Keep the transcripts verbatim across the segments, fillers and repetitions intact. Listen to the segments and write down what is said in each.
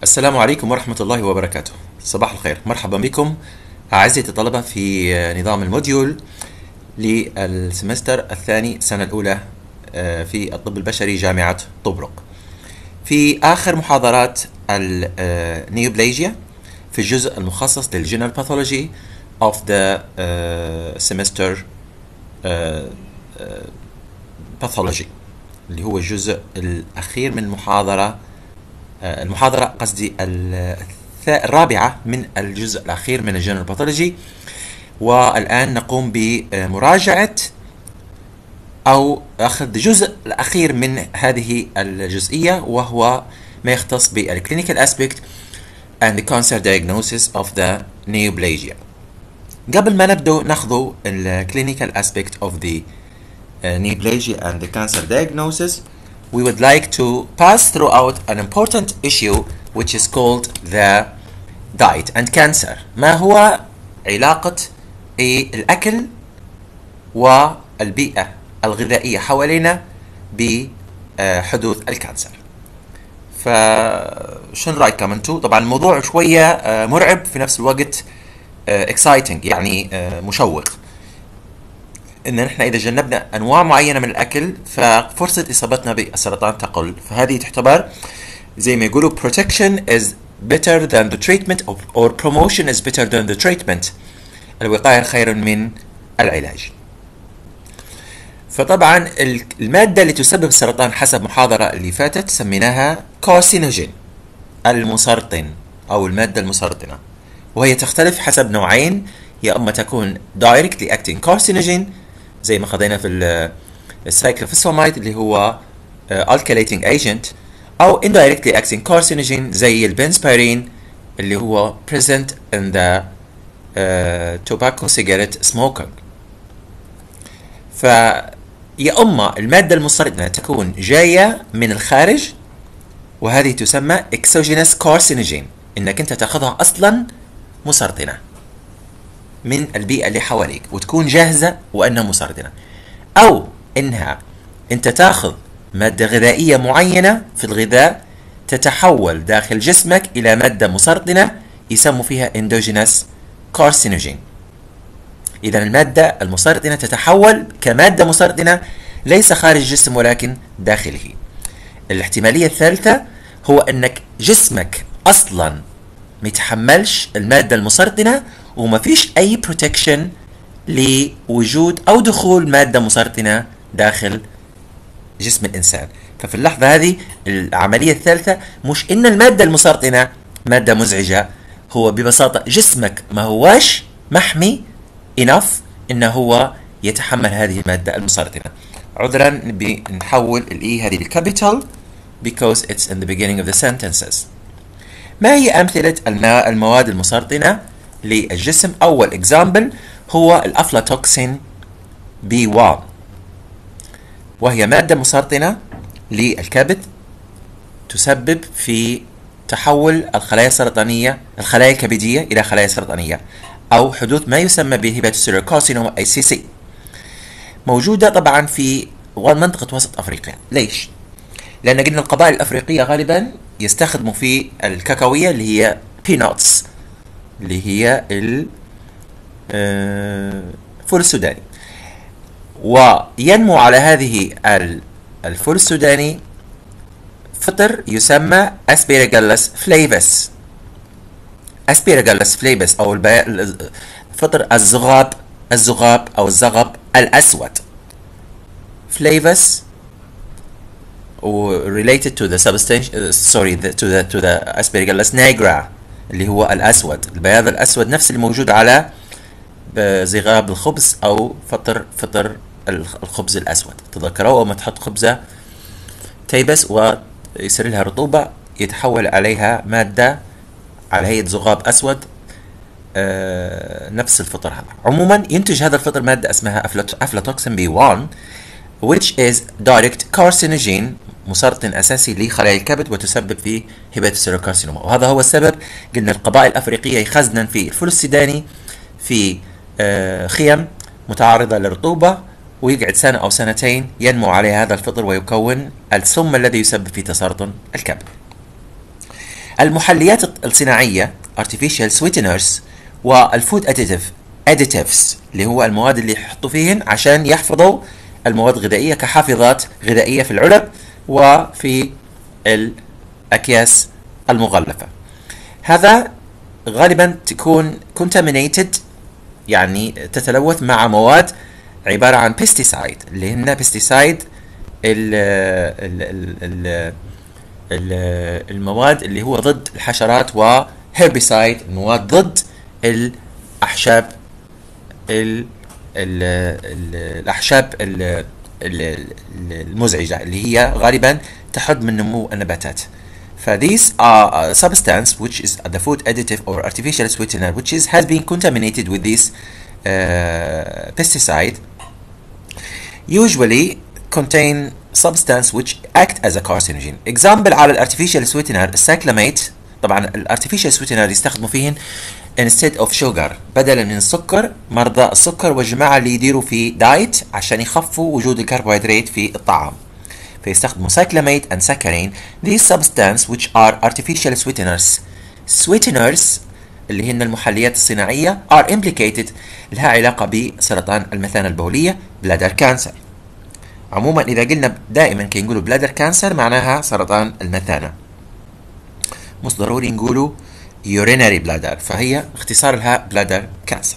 السلام عليكم ورحمة الله وبركاته. صباح الخير، مرحبا بكم أعزائي الطلبة في نظام الموديول للسمستر الثاني السنة الأولى في الطب البشري جامعة طبرق. في آخر محاضرات النيوبليجيا في الجزء المخصص للجنرال باثولوجي of the uh, semester uh, uh, pathology اللي هو الجزء الأخير من المحاضرة المحاضرة قصدي الرابعة من الجزء الأخير من الجنرال باثولوجي. والآن نقوم بمراجعة أو أخذ جزء الأخير من هذه الجزئية، وهو ما يختص بالclinical aspect and the cancer diagnosis of the neoplasia. قبل ما نبدأ ناخذ الclinical aspect of the uh, neoplasia and the cancer diagnosis, we would like to pass throughout an important issue which is called the diet and cancer. ما هو علاقة الأكل والبيئة الغذائية حوالينا بحدوث الكانسر؟ فشن رأيكم انتو؟ طبعا الموضوع شوية مرعب في نفس الوقت exciting، يعني مشوق، ان نحن اذا جنبنا انواع معينه من الاكل ففرصه اصابتنا بالسرطان تقل. فهذه تعتبر زي ما يقولوا protection is better than the treatment or promotion is better than the treatment. الوقايه خير من العلاج. فطبعا الماده اللي تسبب السرطان حسب محاضره اللي فاتت سميناها carcinogen، المسرطن او الماده المسرطنه، وهي تختلف حسب نوعين، يا اما تكون directly acting carcinogen زي ما خدينا في السايكلوفوسفاميد اللي هو alkylating agent، او indirectly acting carcinogen زي البنسبيرين اللي هو present in the uh, tobacco cigarette smoking. فيا اما المادة المسرطنة تكون جاية من الخارج، وهذه تسمى exogenous carcinogen، انك انت تاخذها اصلا مسرطنة من البيئة اللي حواليك وتكون جاهزة وأنها مسرطنة، أو إنها أنت تأخذ مادة غذائية معينة في الغذاء تتحول داخل جسمك إلى مادة مسرطنة يسموا فيها endogenous carcinogen. إذا المادة المسرطنة تتحول كمادة مسرطنة ليس خارج الجسم ولكن داخله. الاحتمالية الثالثة هو أنك جسمك أصلا متحملش المادة المسرطنة وما فيش أي بروتكشن لوجود أو دخول مادة مسرطنة داخل جسم الإنسان. ففي اللحظة هذه العملية الثالثة مش إن المادة المسرطنة مادة مزعجة، هو ببساطة جسمك ما هواش محمي enough إنه هو يتحمل هذه المادة المسرطنة. عذرا بنحول الإي هذه الكابيتال because it's in the beginning of the sentences. ما هي أمثلة المواد المسرطنة للجسم؟ أول إكزامبل هو الأفلاتوكسين بي واحد، وهي مادة مسرطنة للكبد تسبب في تحول الخلايا السرطانية الخلايا الكبدية إلى خلايا سرطانية أو حدوث ما يسمى بهيباتوسيلر كارسينوما أي سي سي. موجودة طبعا في منطقة وسط أفريقيا. ليش؟ لأن قلنا القبائل الأفريقية غالبا يستخدموا في الكاكاوية اللي هي بيناتس اللي هي الفول السوداني، وينمو على هذه الفول السوداني فطر يسمى اسبيرجالس فليفس. اسبيرجالس فليفس او فطر الزغاب الزغاب او الزغب الاسود. فليفس related to the substance uh, sorry the, to the to the Aspergillus nigra اللي هو الأسود، البياض الأسود نفس اللي موجود على زغاب الخبز أو فطر فطر الخبز الأسود. تذكروا لما تحط خبزة تيبس ويصير لها رطوبة يتحول عليها مادة على هيئة زغاب أسود، آه نفس الفطر هذا. عموما ينتج هذا الفطر مادة اسمها أفلاتوكسين بي واحد which is direct carcinogen، مسرطن أساسي لخلايا الكبد وتسبب في هيباتوسيلر كارسينوما. وهذا هو السبب قلنا القبائل الأفريقية يخزنن في الفول السوداني في آه خيم متعرضة للرطوبة، ويقعد سنة أو سنتين ينمو عليه هذا الفطر ويكون السم الذي يسبب في تسرطن الكبد. المحليات الصناعية artificial sweeteners والفود additive additives اللي هو المواد اللي يحطوا فيهن عشان يحفظوا المواد الغذائية كحافظات غذائية في العلب وفي الأكياس المغلفة. هذا غالبا تكون contaminated يعني تتلوث مع مواد عبارة عن pesticide اللي هن pesticide ال ال ال ال المواد اللي هو ضد الحشرات، و herbicide المواد ضد الأحشاب ال ال ال الأحشاب ال المزعجة اللي هي غالبا تحد من نمو النباتات. ف these are a substance which is the food additive or artificial sweetener which is has been contaminated with this uh, pesticide usually contain substance which act as a carcinogen. example على الارتفيشال sweetener الساكلاميت. طبعا الارتفيشال sweetener يستخدموا فيهن instead of sugar بدلا من السكر مرضى السكر والجماعة اللي يديروا في دايت عشان يخفوا وجود الكربوهيدرات في الطعام، فيستخدموا cyclamate and saccharin. These substances which are artificial sweeteners sweeteners اللي هن المحليات الصناعية are implicated لها علاقة بسرطان المثانة البولية bladder cancer. عموما إذا قلنا دائما كي نقولوا bladder cancer معناها سرطان المثانة، مش ضروري نقولوا urinary bladder، فهي اختصار لها bladder cancer.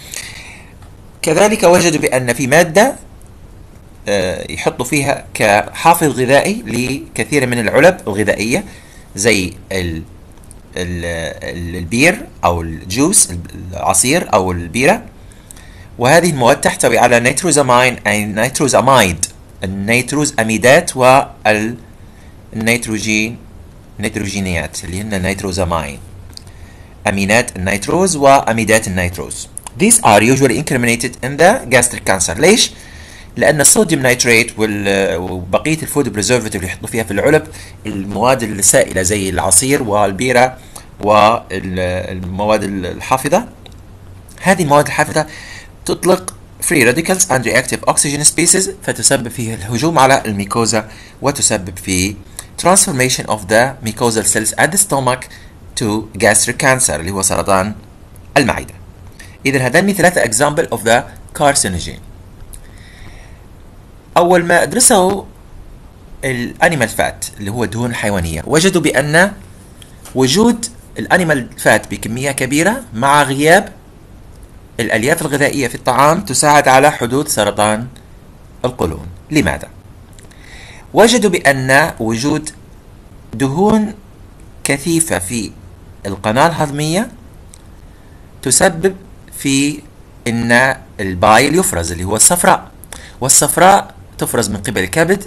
كذلك وجدوا بأن في مادة يحطوا فيها كحافظ غذائي لكثير من العلب الغذائية زي ال ال البير أو الجوس العصير أو البيرة، وهذه المواد تحتوي على نيتروزامين أي نيتروزاميد النيتروز أميدات والنيتروجين نيتروجينيات اللي هن نيتروزامين أمينات النيتروز وأميدات النيتروز. These are usually incriminated in the gastric cancer. ليش؟ لأن الصوديوم نيتريت وبقية الفود بريزرفاتيف اللي يحطوا فيها في العلب المواد السائلة زي العصير والبيرة والمواد الحافظة، هذه المواد الحافظة تطلق free radicals and reactive oxygen species فتسبب في الهجوم على الميكوزا وتسبب في transformation of the mucosal cells at the stomach to gastric cancer اللي هو سرطان المعدة. إذا هذني ثلاثة example of the carcinogen. أول ما درسوا الانيمال فات اللي هو الدهون الحيوانية وجدوا بأن وجود الانيمال فات بكمية كبيرة مع غياب الألياف الغذائية في الطعام تساعد على حدوث سرطان القولون. لماذا؟ وجدوا بأن وجود دهون كثيفة في القناة الهضمية تسبب في أن البايل يفرز اللي هو الصفراء، والصفراء تفرز من قبل الكبد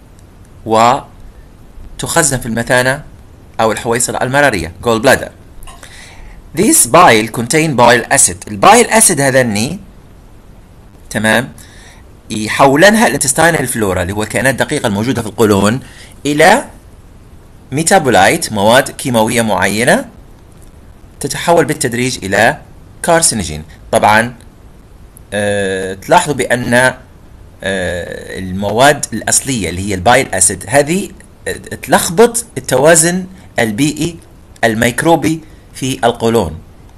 وتخزن في المثانة أو الحويصلة المرارية gall bladder. This bile contain bile acid. البايل أسيد هذني تمام يحولنها الانتستينال فلورا اللي هو الكائنات الدقيقة الموجودة في القولون إلى ميتابولايت مواد كيماوية معينة تتحول بالتدريج إلى كارسينوجين. طبعا أه تلاحظوا بأن أه المواد الأصلية اللي هي البايل أسيد هذه تلخبط التوازن البيئي الميكروبي في القولون،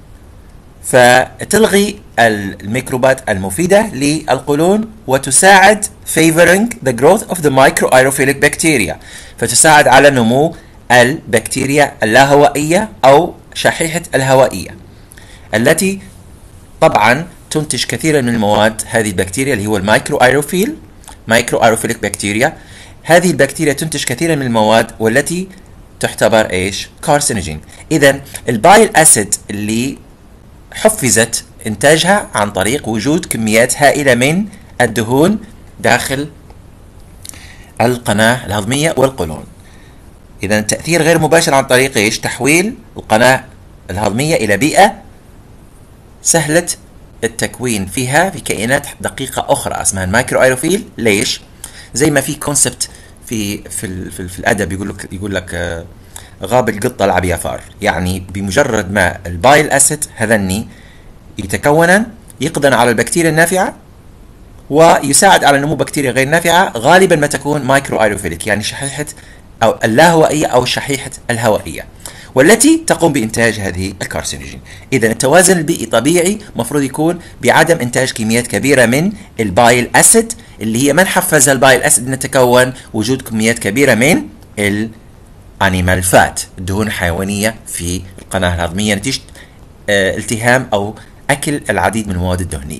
فتلغي الميكروبات المفيدة للقولون وتساعد favoring the growth of the microaerophilic bacteria، فتساعد على نمو البكتيريا اللاهوائية أو شحيحة الهوائية التي طبعا تنتج كثيرا من المواد. هذه البكتيريا اللي هو المايكرو ايروفيل مايكرو ايروفيليك بكتيريا، هذه البكتيريا تنتج كثيرا من المواد والتي تعتبر ايش؟ كارسينوجين. اذا البايل اسيد اللي حفزت انتاجها عن طريق وجود كميات هائلة من الدهون داخل القناة الهضمية والقولون. اذا تأثير غير مباشر عن طريق ايش؟ تحويل القناة الهضمية الى بيئة سهلة التكوين فيها في كائنات دقيقة أخرى اسمها المايكرو ايروفيل. ليش؟ زي ما في كونسبت في في في, في الأدب يقول لك يقول لك غاب القط لعب يا فار، يعني بمجرد ما البايل أسيد هذني يتكونا يقضي على البكتيريا النافعة ويساعد على نمو بكتيريا غير نافعة غالبا ما تكون مايكرو ايروفيليك يعني شحيحة أو اللاهوائية أو شحيحة الهوائية. والتي تقوم بإنتاج هذه الكارسينوجين. إذا التوازن البيئي طبيعي مفروض يكون بعدم إنتاج كميات كبيرة من البايل أسيد، اللي هي من حفز البايل أسيد أن تتكون وجود كميات كبيرة من الأنيمال فات، الدهون الحيوانية في القناة الهضمية نتيجة اه التهام أو أكل العديد من المواد الدهنية.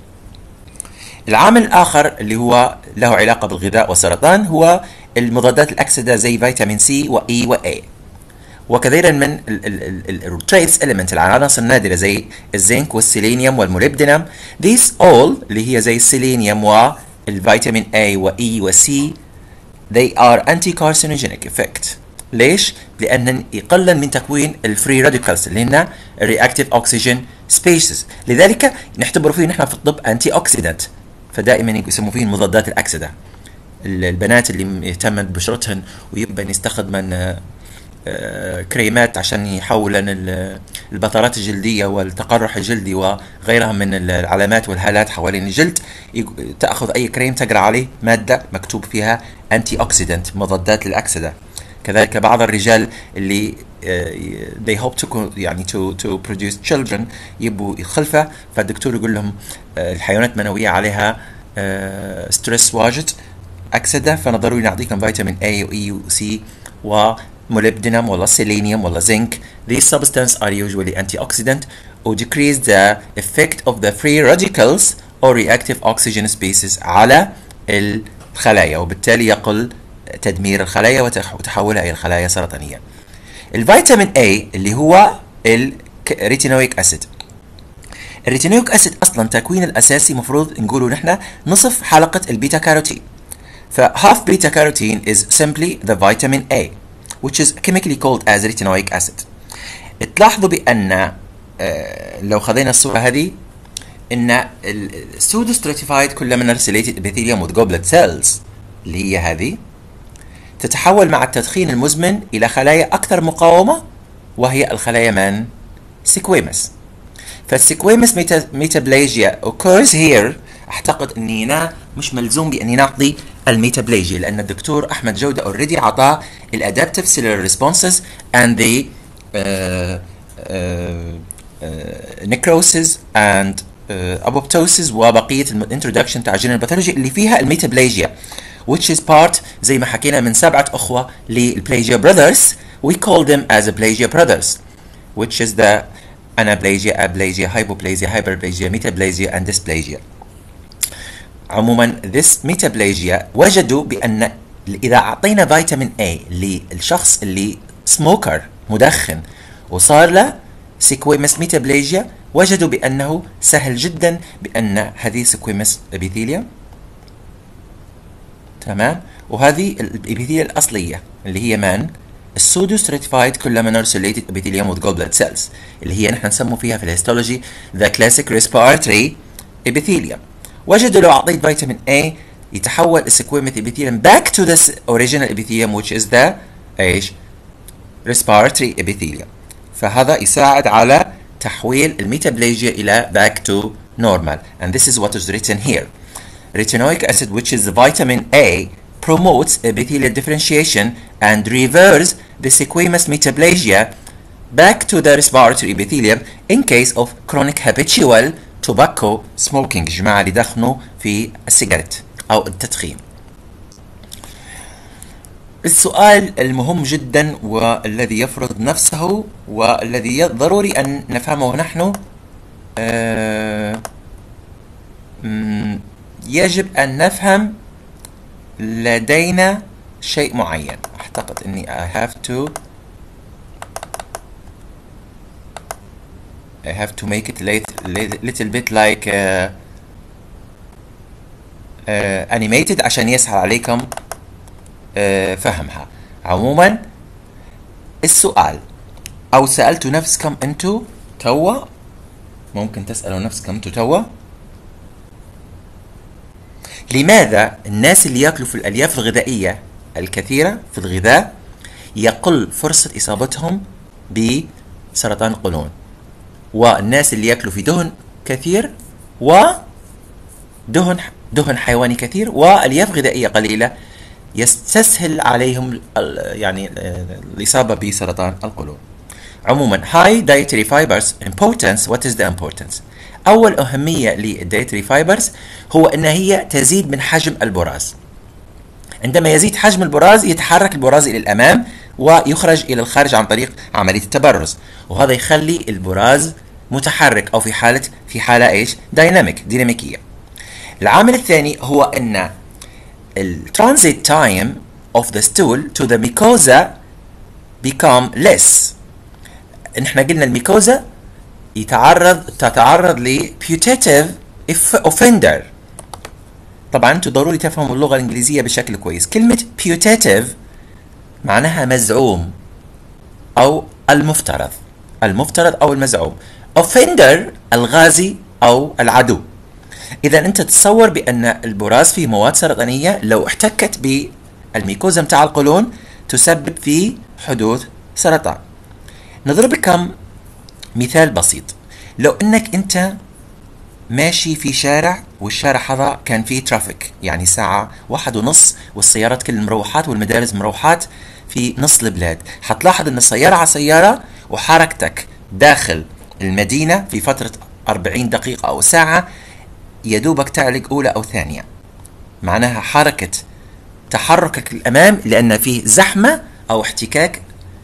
العامل الآخر اللي هو له علاقة بالغذاء والسرطان هو المضادات الأكسدة زي فيتامين سي وإي وإي، وكثيرا من التريس إليمنت العناصر النادرة زي الزنك والسيلينيوم والموليبدينم. these all اللي هي زي السيلينيوم والفيتامين A وإي وسي they are anti-carcinogenic effect. ليش؟ لأن يقلل من تكوين الفري راديكالز اللي هن الرياكتيف أوكسجين سبيشيز، لذلك نعتبر فيه نحن في الطب أنتي أوكسيدنت، فدائما يسموا فيه مضادات الأكسدة. البنات اللي يهتمن ببشرتهن ويبقى يستخدمن كريمات عشان يحولن البطرات الجلدية والتقرح الجلدي وغيرها من العلامات والهالات حوالين الجلد، تأخذ أي كريم تقرأ عليه مادة مكتوب فيها أنتي أوكسيدنت مضادات للأكسدة. كذلك بعض الرجال اللي they hope to يعني to to produce children يبوا يخلفه، فالدكتور يقول لهم الحيوانات المنوية عليها ستريس واجد أكسدة، فنضروري نعطيكم فيتامين A وإي وسي وموليبدينم ولا سيلينيوم ولا زنك. These substances are usually antioxidant or decrease the effect of the free radicals or reactive oxygen species على الخلايا، وبالتالي يقل تدمير الخلايا وتحولها إلى خلايا سرطانية. الفيتامين A اللي هو الريتينويك أسيد. الريتينويك أسيد أصلا تكوين الأساسي مفروض نقوله نحن نصف حلقة البيتا كاروتين. ف half beta carotene is simply the vitamin A which is chemically called as retinoic acid. تلاحظوا بأن لو خذينا الصورة هذه إن السودو stratified columnar ciliated epithelium with goblet cells اللي هي هذه تتحول مع التدخين المزمن إلى خلايا أكثر مقاومة، وهي الخلايا من سيكويمس. فالسيكويمس ميتابليجيا occurs here. أعتقد أني أنا مش ملزوم بأني نعطي الميتابليجيا لأن الدكتور أحمد جودة already عطاه الادابتيف cellular responses and the uh, uh, uh, necrosis and uh, apoptosis وبقية الانترودكشن تاع جينال باثولوجي اللي فيها الميتابليجيا which is part زي ما حكينا من سبعة أخوة للبلاجيا brothers. we call them as a plagia brothers which is the anaplasia, aplasia, hypoplasia, hyperplasia, metaplasia and dysplasia. عموما this metaplasia وجدوا بأن إذا أعطينا فيتامين A للشخص اللي سموكر مدخن وصار له سيكويمس ميتابليجيا، وجدوا بأنه سهل جدا بأن هذه سيكويمس ابيثيليوم تمام، وهذه الابيثيليا الأصلية اللي هي من السودو ستراتيفايد كولامينار سيليتد ابيثيليوم with goblet cells اللي هي نحن نسمو فيها في الهيستولوجي the classic respiratory epithelium. وجدوا لو أعطيت فيتامين A يتحول السيكويمس epithelium back to the original epithelium which is the ايش respiratory epithelium. فهذا يساعد على تحويل الميتابليجيا إلى back to normal, and this is what is written here. Retinoic acid, which is the vitamin A, promotes epithelial differentiation and reverse the squamous metaplasia back to the respiratory epithelium in case of chronic habitual tobacco smoking. جماعة اللي دخنوا في السيجارة أو التدخين. السؤال المهم جدا والذي يفرض نفسه والذي ضروري أن نفهمه نحن آه يجب أن نفهم لدينا شيء معين. أعتقد أني I have to I have to make it late, little bit like uh, uh, animated عشان يسهل عليكم uh, فهمها. عموما السؤال أو سألتوا نفسكم أنتوا توا، ممكن تسألوا نفسكم أنتوا توا لماذا الناس اللي يأكلوا في الألياف الغذائية الكثيرة في الغذاء يقل فرصة إصابتهم بسرطان القولون، والناس اللي يأكلوا في دهن كثير ودهن دهن حيواني كثير والألياف غذائية قليلة يستسهل عليهم يعني الإصابة بسرطان القولون؟ عموما high dietary fibers importance. what is the importance؟ أول أهمية للدايتري فايبرز هو أن هي تزيد من حجم البراز. عندما يزيد حجم البراز يتحرك البراز إلى الأمام ويخرج إلى الخارج عن طريق عملية التبرز، وهذا يخلي البراز متحرك أو في حالة في حالة إيش؟ دايناميك ديناميكية. العامل الثاني هو أن الترانزيت تايم of the stool to the mucosa become less. نحن قلنا الميكوزا يتعرض تتعرض ل putative offender. طبعا انتم ضروري تفهموا اللغة الإنجليزية بشكل كويس. كلمة putative معناها مزعوم أو المفترض، المفترض أو المزعوم. offender الغازي أو العدو. إذا أنت تتصور بأن البراز فيه مواد سرطانية لو احتكت بالميكوزا متاع القولون تسبب في حدوث سرطان. نضرب لكم مثال بسيط. لو أنك أنت ماشي في شارع والشارع هذا كان فيه ترافيك، يعني ساعة واحد ونص والسيارات كل المروحات والمدارس مروحات في نص البلاد، حتلاحظ أن السيارة على سيارة وحركتك داخل المدينة في فترة أربعين دقيقة أو ساعة يدوبك تعلق أولى أو ثانية. معناها حركة تحركك للأمام لأن فيه زحمة أو احتكاك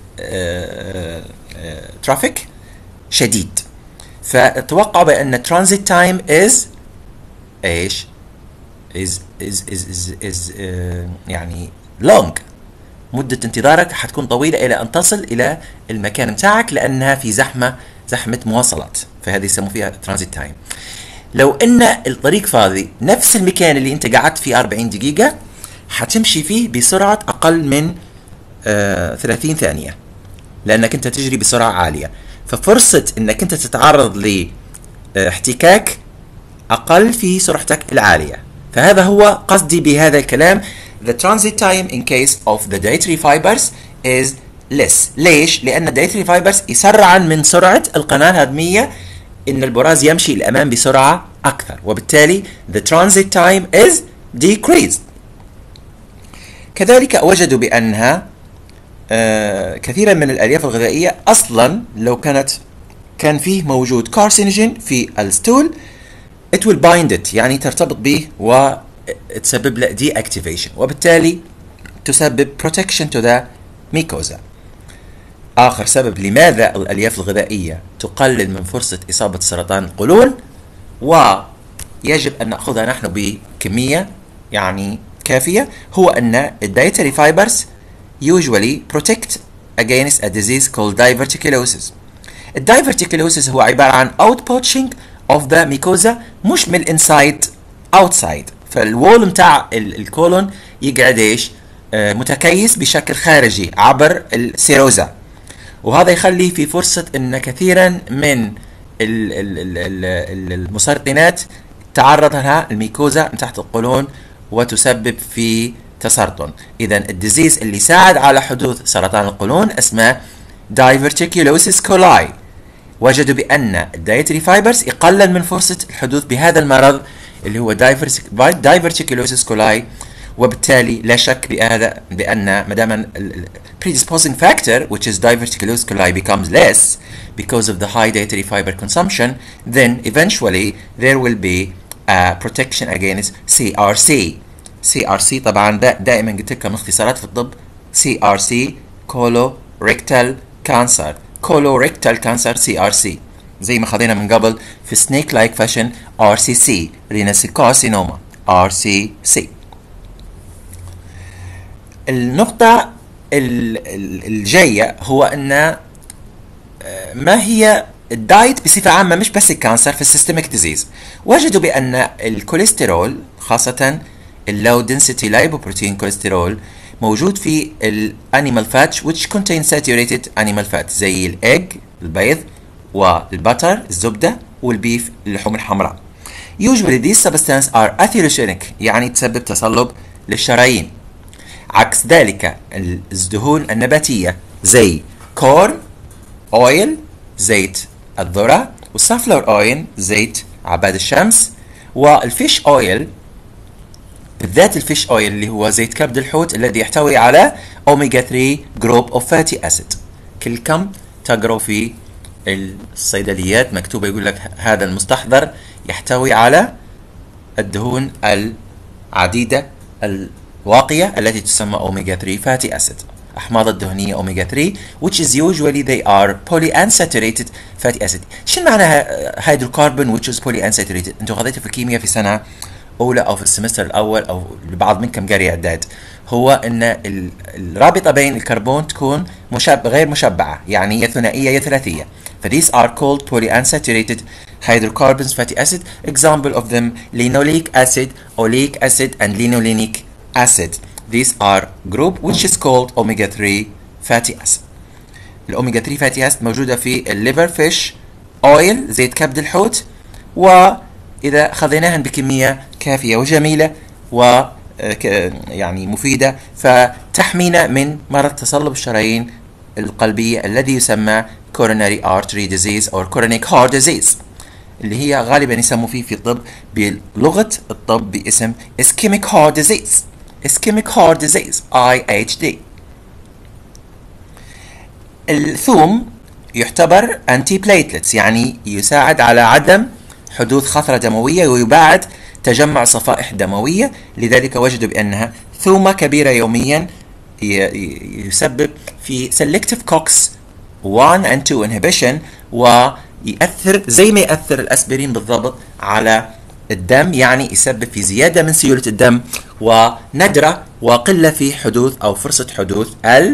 ترافيك شديد. فتوقع بأن transit time is إيش؟ is is is is, is uh, يعني long. مدة انتظارك حتكون طويلة إلى أن تصل إلى المكان متاعك لأنها في زحمة زحمة مواصلات، فهذه يسموا فيها transit time. لو أن الطريق فاضي نفس المكان اللي أنت قعدت فيه أربعين دقيقة حتمشي فيه بسرعة أقل من آه ثلاثين ثانية لأنك أنت تجري بسرعة عالية، ففرصة أنك أنت تتعرض لاحتكاك أقل في سرعتك العالية. فهذا هو قصدي بهذا الكلام. The transit time in case of the dietary fibers is less. ليش؟ لأن dietary fibers يسرعا من سرعة القناة الهضمية إن البراز يمشي الأمام بسرعة أكثر، وبالتالي the transit time is decreased. كذلك وجدوا بأنها آه كثيرا من الألياف الغذائية أصلا لو كانت كان فيه موجود كارسينوجين في الستول it will bind it، يعني ترتبط به وتسبب له deactivation، وبالتالي تسبب protection to the mucosa. آخر سبب لماذا الألياف الغذائية تقلل من فرصة إصابة سرطان القولون ويجب أن نأخذها نحن بكمية يعني كافية هو أن الدايتري فايبرز usually protect against a disease called diverticulosis. الدايفرتيكولوسيس هو عبارة عن outpouching of the mucosa مش من inside outside، فالوول متاع الكولون يقعد ايش؟ آه متكيس بشكل خارجي عبر السيروزا، وهذا يخلي في فرصة ان كثيرا من المسرطنات تعرض لها الميكوزا من تحت القولون وتسبب في تسرطن. اذا الديزيز اللي ساعد على حدوث سرطان القولون اسمه diverticulosis coli. وجدوا بأن الدايتري فايبرز يقلل من فرصة الحدوث بهذا المرض اللي هو diverticulosis coli، وبالتالي لا شك بهذا بأن ما دام predisposing factor which is diverticulosis coli becomes less because of the high dietary fiber consumption, then eventually there will be a protection against C R C. C R C طبعا دا دائما قلت لكم اختصارات في الطب C R C colorectal cancer colorectal cancer C R C زي ما خذينا من قبل في snake like fashion R C C renal carcinoma R C C. النقطة الجاية هو أن ما هي الدايت بصفة عامة مش بس الكانسر في السيستميك ديزيز. وجدوا بأن الكوليسترول خاصة اللو density lipoprotein كوليسترول موجود في الانيمال فات which contain saturated animal fat زي الايج البيض والبتر الزبدة والبيف اللحوم الحمراء. Usually these substances are atherogenic يعني تسبب تصلب للشرايين. عكس ذلك الدهون النباتية زي كورن اويل زيت الذرة والسافلور اويل زيت عباد الشمس والفيش اويل بالذات الفيش اويل اللي هو زيت كبد الحوت الذي يحتوي على اوميجا ثلاثة جروب اوف فاتي اسيد. كلكم تقروا في الصيدليات مكتوبة يقول لك هذا المستحضر يحتوي على الدهون العديدة الواقية التي تسمى أوميجا ثري fatty acid، أحماض الدهنية أوميجا ثري which is usually they are polyunsaturated fatty acid. شو معنى هيدروكربون which is polyunsaturated؟ أنتوا خذيتوا في الكيمياء في سنة أولى أو في السمستر الأول أو البعض منكم قاري إعداد، هو أن الرابطة بين الكربون تكون مشب غير مشبعة، يعني يا ثنائية يا ثلاثية. ف these are called polyunsaturated hydrocarbons fatty acid. Example of them linoleic acid, oleic acid and linolenic acid. These are group which is called omega three fatty acid. الأوميجا ثري fatty acid موجودة في الليفر فيش أويل زيت كبد الحوت، وإذا خذيناها بكمية كافية وجميلة و يعني مفيدة فتحمينا من مرض تصلب الشرايين القلبية الذي يسمى coronary artery disease أو chronic heart disease، اللي هي غالبا يسموا فيه في الطب بلغة الطب باسم ischemic heart disease. ischemic heart disease I H D. الثوم يعتبر anti platelets، يعني يساعد على عدم حدوث خثرة دموية ويباعد تجمع صفائح دموية، لذلك وجدوا بأنها ثومة كبيرة يوميا يسبب في selective COX one and two inhibition، ويأثر زي ما يأثر الأسبرين بالضبط على الدم، يعني يسبب في زيادة من سيولة الدم وندرة وقلة في حدوث أو فرصة حدوث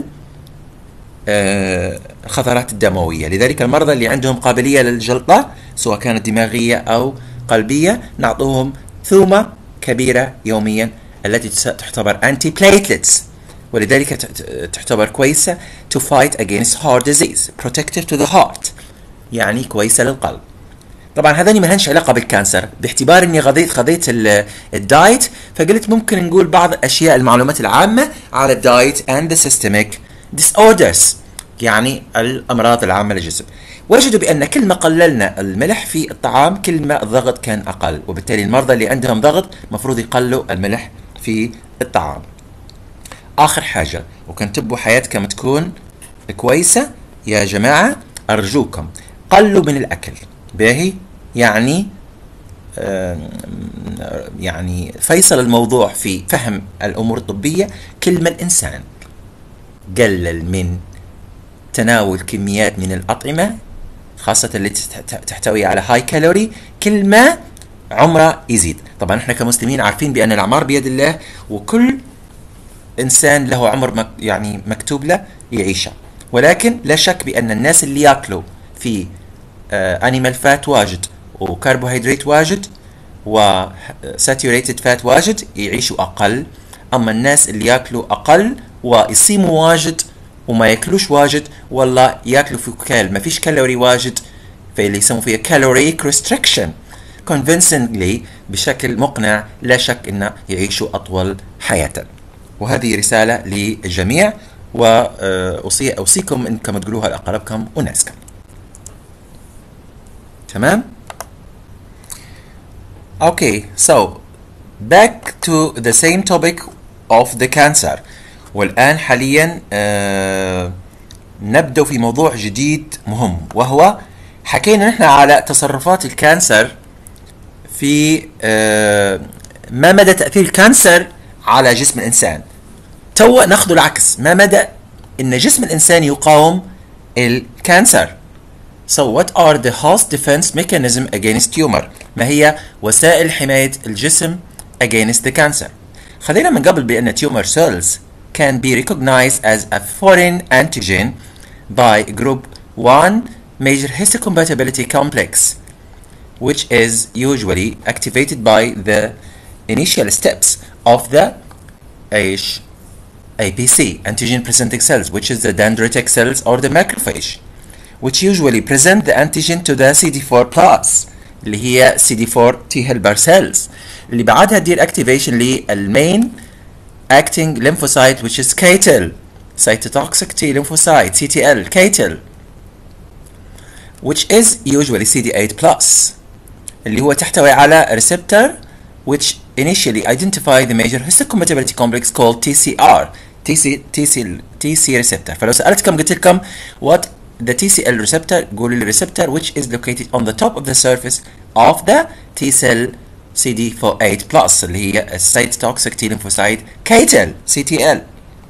الخثرات الدموية. لذلك المرضى اللي عندهم قابلية للجلطة سواء كانت دماغية أو قلبية نعطوهم ثومة كبيرة يوميا التي تعتبر anti platelets، ولذلك تعتبر كويسة to fight against heart disease protective to the heart، يعني كويسة للقلب. طبعا هذاني ما لهنش علاقة بالكانسر، باعتبار اني غذيت خذيت الدايت فقلت ممكن نقول بعض الاشياء المعلومات العامة على الدايت and the systemic disorders، يعني الامراض العامة للجسم. وجدوا بأن كل ما قللنا الملح في الطعام كل ما الضغط كان أقل، وبالتالي المرضى اللي عندهم ضغط مفروض يقلوا الملح في الطعام. آخر حاجة، وكان تبوا حياتكم تكون كويسة يا جماعة، أرجوكم قلوا من الأكل. باهي يعني آه يعني فيصل الموضوع في فهم الأمور الطبية، كل ما الإنسان قلل من تناول كميات من الأطعمة خاصة التي تحتوي على هاي كالوري كل ما عمره يزيد. طبعا احنا كمسلمين عارفين بأن الأعمار بيد الله، وكل إنسان له عمر يعني مكتوب له يعيشه، ولكن لا شك بأن الناس اللي يأكلوا في أنيمال فات واجد وكربوهيدرات واجد وساتوريتد فات واجد يعيشوا أقل، أما الناس اللي يأكلوا أقل ويصيموا واجد وما ياكلوش واجد والله ياكلوا في كال ما فيش كالوري واجد، فاللي يسموا فيها caloric restriction convincingly بشكل مقنع لا شك انه يعيشوا اطول حياة. وهذه رسالة للجميع، واوصي اوصيكم انكم تقولوها لاقربكم وناسكم. تمام؟ Okay, so back to the same topic of the cancer. والآن حاليا آه نبدأ في موضوع جديد مهم، وهو حكينا نحن على تصرفات الكانسر في آه ما مدى تأثير الكانسر على جسم الإنسان. تو ناخذ العكس، ما مدى إن جسم الإنسان يقاوم الكانسر. So what are the host defense mechanism against tumor؟ ما هي وسائل حماية الجسم against the cancer؟ خلينا من قبل بأن tumor cells can be recognized as a foreign antigen by group one major histocompatibility complex, which is usually activated by the initial steps of the H A P C, antigen presenting cells, which is the dendritic cells or the macrophage, which usually present the antigen to the C D four plus اللي هي C D four T helper cells اللي بعدها تدير activation للمين acting lymphocyte which is K T L, cytotoxic T lymphocyte C T L, K T L, which is usually C D eight plus اللي هو تحتوي على receptor which initially identify the major histocompatibility complex called T C R, T C T C T C receptor. فلو سألتكم قلت لكم what the T C L receptor قولوا لي receptor which is located on the top of the surface of the T cell C D four eight plus اللي هي cytotoxic T lymphocyte K T L C T L.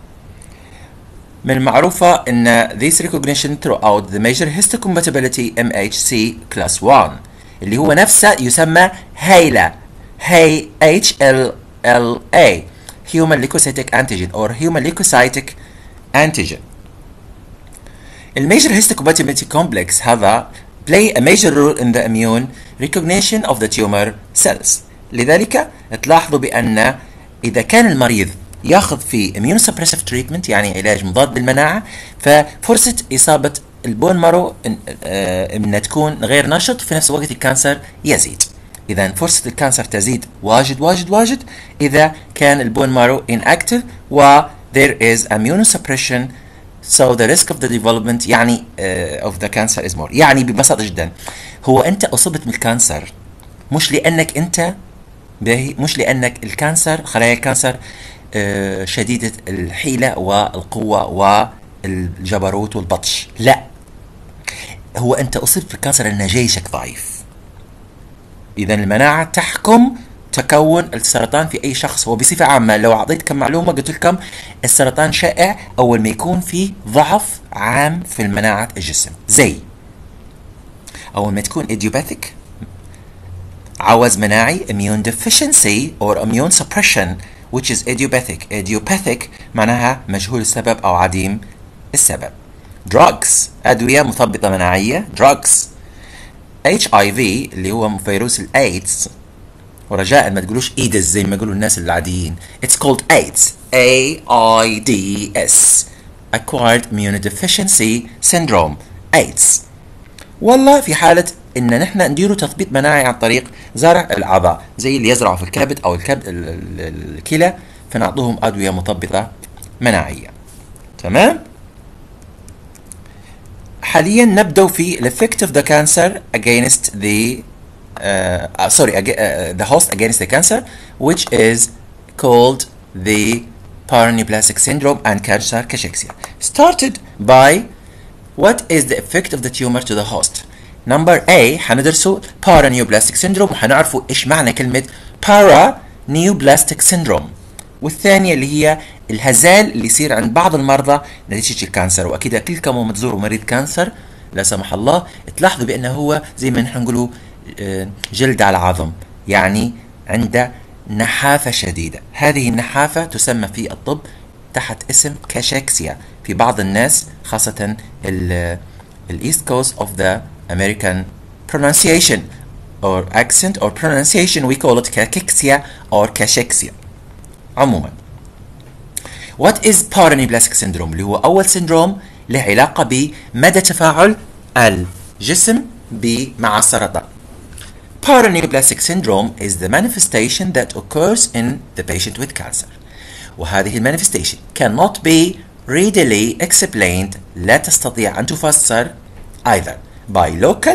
من المعروفة ان this recognition throughout the major histocompatibility M H C class one اللي هو نفسه يسمى هيلا هي H L L A human leukocytic antigen or human leukocytic antigen. الميجر histocompatibility complex هذا play a major role in the immune recognition of the tumor cells. لذلك تلاحظوا بأن إذا كان المريض ياخذ في immune suppressive treatment يعني علاج مضاد للمناعة ففرصة إصابة البون مارو إنها تكون غير نشط في نفس الوقت الكانسر يزيد. إذا فرصة الكانسر تزيد واجد واجد واجد إذا كان البون مارو inactive و there is immunosuppression so the risk of the development يعني uh, of the cancer is more. يعني ببساطة جدا هو أنت أصبت بالكانسر مش لأنك أنت مش لأنك الكانسر خلايا الكانسر uh, شديدة الحيلة والقوة والجبروت والبطش، لا، هو أنت أصبت بالكانسر لأن جيشك ضعيف. إذا المناعة تحكم تكون السرطان في أي شخص. وبصفة عامة لو أعطيتكم معلومة قلت لكم السرطان شائع أول ما يكون في ضعف عام في المناعة الجسم، زي أول ما تكون idiopathic عوز مناعي immune deficiency or immune suppression which is idiopathic. idiopathic معناها مجهول السبب أو عديم السبب. drugs أدوية مثبطة مناعية drugs. H I V اللي هو فيروس الأيدز، ورجاء ما تقولوش ايدز زي ما يقولوا الناس العاديين. It's called AIDS A I D S Acquired Immunodeficiency Syndrome AIDS. والله في حالة ان نحن نديروا تثبيط مناعي عن طريق زرع الاعضاء زي اللي يزرعوا في الكبد او الكبد الكلى فنعطوهم ادوية مثبطة مناعية. تمام؟ حاليا نبدأ في الeffect of the cancer against the Uh, uh, sorry, uh, the host against the cancer, which is called the paraneoplastic syndrome and cancer cachexia. Started by what is the effect of the tumor to the host. Number A حندرسوا paraneoplastic syndrome وحنعرفوا إيش معنى كلمة paraneoplastic syndrome. والثانية اللي هي الهزال اللي يصير عند بعض المرضى نتيجة الكانسر. وأكيد كلكم لما تزوروا مريض كانسر لا سمح الله تلاحظوا بأنه هو زي ما نحن نقولوا جلد على عظم، يعني عنده نحافة شديدة. هذه النحافة تسمى في الطب تحت اسم كاشكسيا في بعض الناس خاصة الإيست كوست of the American pronunciation or accent or pronunciation we call it كاشكسيا or كاشكسيا. عموما what is paraneoplastic syndrome اللي هو أول سندروم له علاقة بمدى تفاعل الجسم مع السرطان. Paraneoplastic syndrome is the manifestation that occurs in the patient with cancer. وهذه المانيفستيشن cannot be readily explained لا تستطيع أن تفسر either by local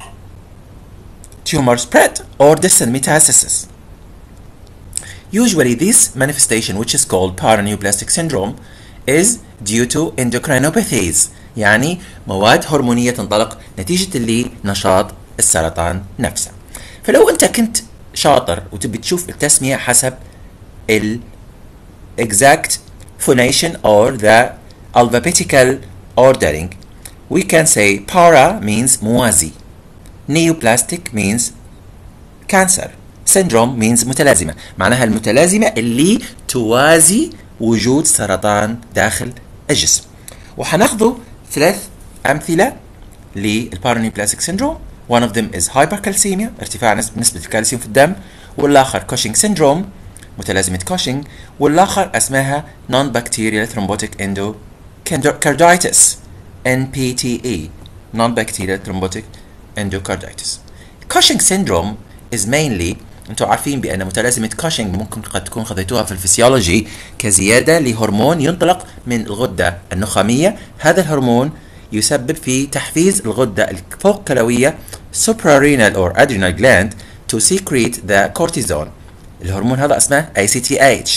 tumor spread or distant metastasis. Usually this manifestation which is called paraneoplastic syndrome is due to endocrinopathies يعني مواد هرمونية تنطلق نتيجة اللي نشاط السرطان نفسه. فلو أنت كنت شاطر وتبي تشوف التسمية حسب ال exact phonation or the alphabetical ordering we can say para means موازي, neoplastic means cancer, syndrome means متلازمة. معناها المتلازمة اللي توازي وجود سرطان داخل الجسم. وحناخذ ثلاث أمثلة للبارانيوبلاسيك سيندروم. One of them is hypercalcemia ارتفاع نسبة الكالسيوم في الدم، والآخر Cushing syndrome متلازمة كوشينج، والآخر اسمها non-bacterial thrombotic endocarditis N P T E non-bacterial thrombotic endocarditis. Cushing syndrome is mainly انتوا عارفين بأن متلازمة كوشينج ممكن قد تكون خذيتوها في الفسيولوجي كزيادة لهرمون ينطلق من الغدة النخامية. هذا الهرمون يسبب في تحفيز الغدة الفوق كلوية suprarenal or adrenal gland to secrete the cortisol. الهرمون هذا اسمه A C T H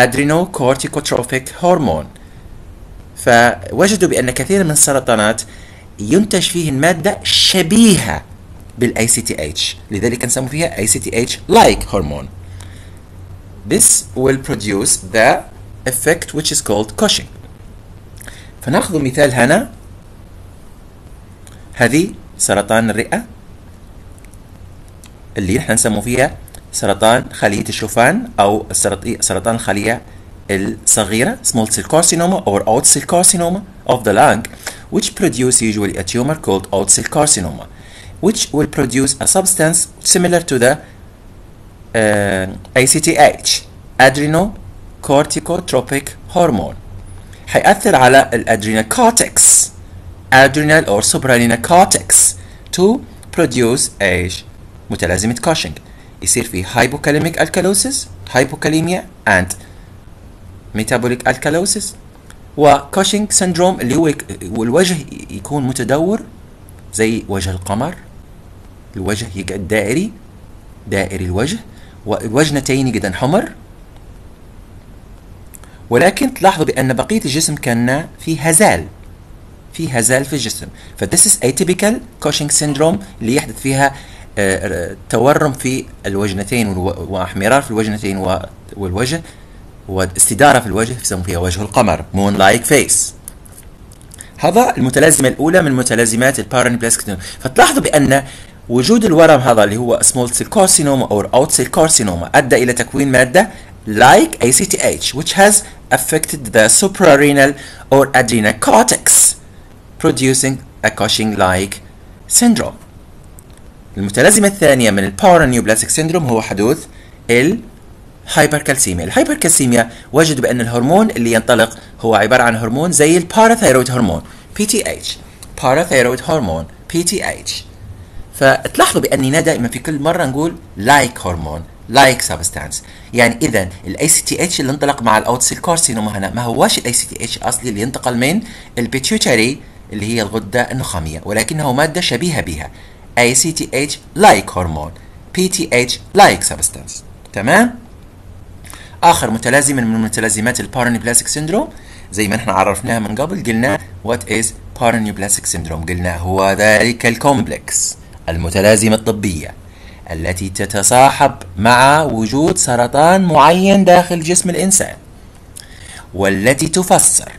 adrenocorticotropic hormone. فوجدوا بأن كثير من السرطانات ينتج فيه المادة شبيهة بالاي سي تي اتش، لذلك نسمي فيها اي سي تي اتش like hormone. This will produce the effect which is called Cushing. فناخذ مثال هنا، هذه سرطان الرئة اللي نحن نسمو فيها سرطان خلية الشوفان أو سرطان الخلية الصغيرة small cell carcinoma or old cell carcinoma of the lung, which produce usually a tumor called old cell carcinoma, which will produce a substance similar to the uh, A C T H adrenocorticotropic hormone. حيأثر على الادرينال cortex adrenal or suprarenal cortex to produce ايش؟ متلازمة كوشنج. يصير في hypokalemic alkalosis hypokalemia and metabolic alkalosis وكوشنج syndrome اللي هو والوجه يكون متدور زي وجه القمر، الوجه يقعد دائري دائري الوجه، والوجنتين يقعدن حمر، ولكن تلاحظوا بأن بقية الجسم كان في هزال في هزال في الجسم. ف this is atypical Cushing syndrome اللي يحدث فيها تورم في الوجنتين واحمرار في الوجنتين والوجه واستدارة في الوجه، يسمون فيها وجه القمر moon like face. هذا المتلازمة الأولى من متلازمات البارانيبلاسيك سيندروم. فتلاحظوا بأن وجود الورم هذا اللي هو small cell carcinoma or old cell carcinoma أدى إلى تكوين مادة like A C T H which has affected the suprarenal or adrenal cortex producing a Cushing-like syndrome. المتلازمة الثانية من البارانيوبلاسيك سيندروم هو حدوث الهايبركالسيميا. الهايبركالسيميا وجدوا بأن الهرمون اللي ينطلق هو عبارة عن هرمون زي الباراثيرويد هرمون بي تي اتش باراثيرويد هرمون بي تي اتش. فتلاحظوا بأننا دائما في كل مرة نقول لايك هرمون لايك سبستانس، يعني إذا الاي سي تي اتش اللي انطلق مع الاوت سيل كارسينوما هنا ما هواش الاي سي تي اتش اصلي اللي ينتقل من البيتيوتري اللي هي الغدة النخامية، ولكنه مادة شبيهة بها A C T H like hormone P T H like substance. تمام؟ آخر متلازمة من متلازمات البارانيبلاسيك سيندروم زي ما احنا عرفناها من قبل، قلنا what is paranioblastic syndrome؟ قلنا هو ذلك الكومبلكس المتلازمة الطبية التي تتصاحب مع وجود سرطان معين داخل جسم الإنسان، والتي تفسر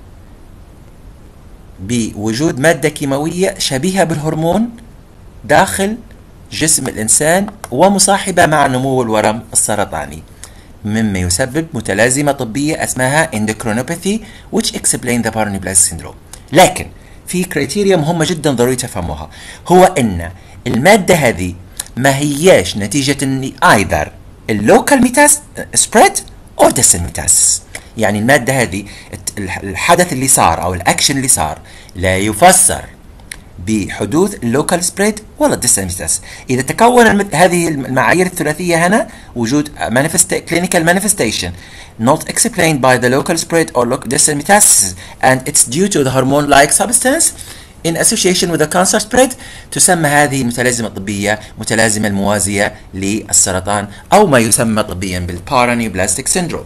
بوجود مادة كيماوية شبيهة بالهرمون داخل جسم الإنسان ومصاحبة مع نمو الورم السرطاني، مما يسبب متلازمة طبية اسمها endocrinopathy which explain the paranioblastic syndrome. لكن في كريتيريا مهمة جدا ضروري تفهموها، هو ان المادة هذه ما هياش نتيجة either اللوكال ميتاس spread or distant metastasis. يعني المادة هذه الحدث اللي صار او الاكشن اللي صار لا يفسر بحدوث اللوكال سبريد ولا الديستنت ميتاستاسيس. اذا تكون هذه المعايير الثلاثيه هنا وجود clinical manifestation not explained by the local spread or local distant metastasis and it's due to the hormone like substance in association with the cancer spread، تسمى هذه المتلازمه الطبيه متلازمه الموازيه للسرطان او ما يسمى طبيا بالبارانيوبلاستيك سيندروم.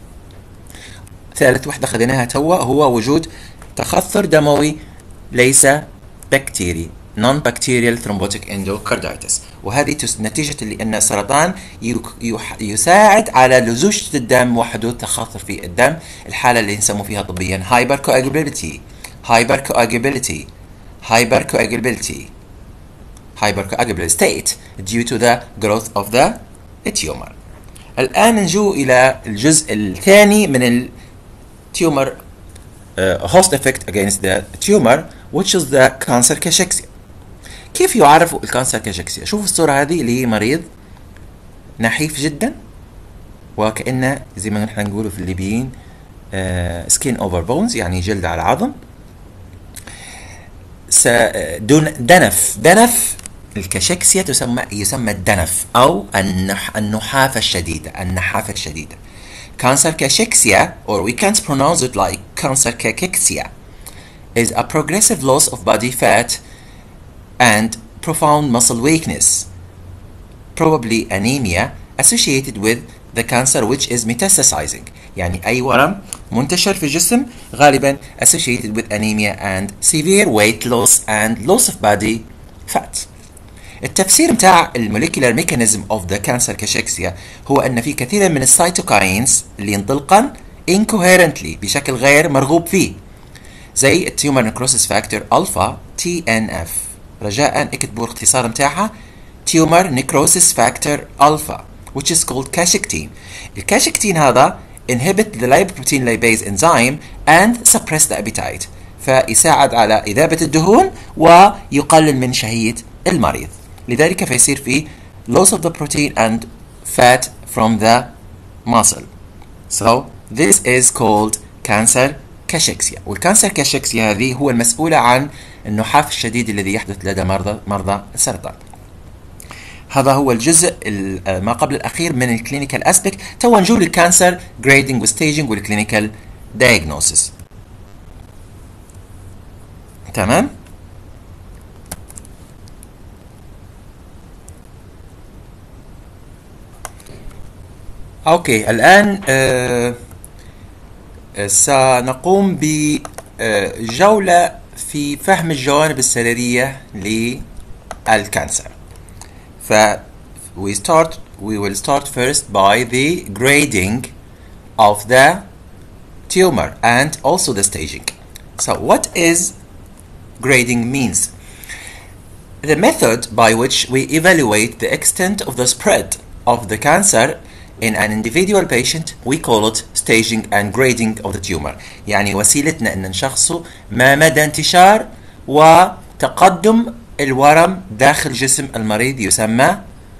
ثالث وحده خذيناها توا هو وجود تخثر دموي ليس بكتيري non bacterial thrombotic endocarditis، وهذه نتيجة لأن السرطان يساعد على لزوجة الدم وحدوث تخاثر في الدم، الحالة اللي نسمو فيها طبيا hypercoagulability hypercoagulability hypercoagulability hypercoagulability state due to the growth of the tumor. الآن نجو إلى الجزء الثاني من ال tumor uh, host effect against the tumor which is the cancer cachexia. كيف يعرف الكانسر كاشكسيا؟ شوفوا الصورة هذه اللي هي مريض نحيف جدا وكأنه زي ما نحن نقوله في الليبيين سكين اوفر بونز، يعني جلد على عظم. دون دنف دنف الكاشكسيا تسمى يسمى الدنف أو النح النحافة الشديدة النحافة الشديدة. Cancer cachexia or we can't pronounce it like cancer cachexia is a progressive loss of body fat and profound muscle weakness, probably anemia associated with the cancer which is metastasizing. يعني أي ورم منتشر في الجسم غالبا associated with anemia and severe weight loss and loss of body fat. التفسير متاع الموليكولار ميكانيزم اوف ذا كانسر كاشيكسيا هو ان في كثير من السيتوكاينز اللي ينطلقن incoherently بشكل غير مرغوب فيه، زي التيومر نكروسيس فاكتور الفا تي ان اف. رجاء اكتبوا الاختصار متاعها تيومر نكروسيس فاكتور الفا which is called كاشيكتين. الكاشيكتين هذا inhibit the lipoprotein lipase enzyme and suppress the appetite، فيساعد على إذابة الدهون ويقلل من شهية المريض، لذلك فيصير في loss of the protein and fat from the muscle. So this is called cancer cachexia. والكانسر كاشيكسيا هذه هو المسؤولة عن النحاف الشديد الذي يحدث لدى مرضى مرضى السرطان. هذا هو الجزء ما قبل الأخير من الكلينيكال أسبكت. تو نجول الكانسر جريدنج وستيجنج والكلينيكال دايجنوسيس. تمام؟ اوكي، الآن آه سنقوم بجولة في فهم الجوانب السريرية للكانسر. ف we start we will start first by the grading of the tumor and also the staging. So what is grading means? The method by which we evaluate the extent of the spread of the cancer in an individual patient, we call it staging and grading of the tumor. يعني وسيلتنا ان نشخصه ما مدى انتشار وتقدم الورم داخل جسم المريض يسمى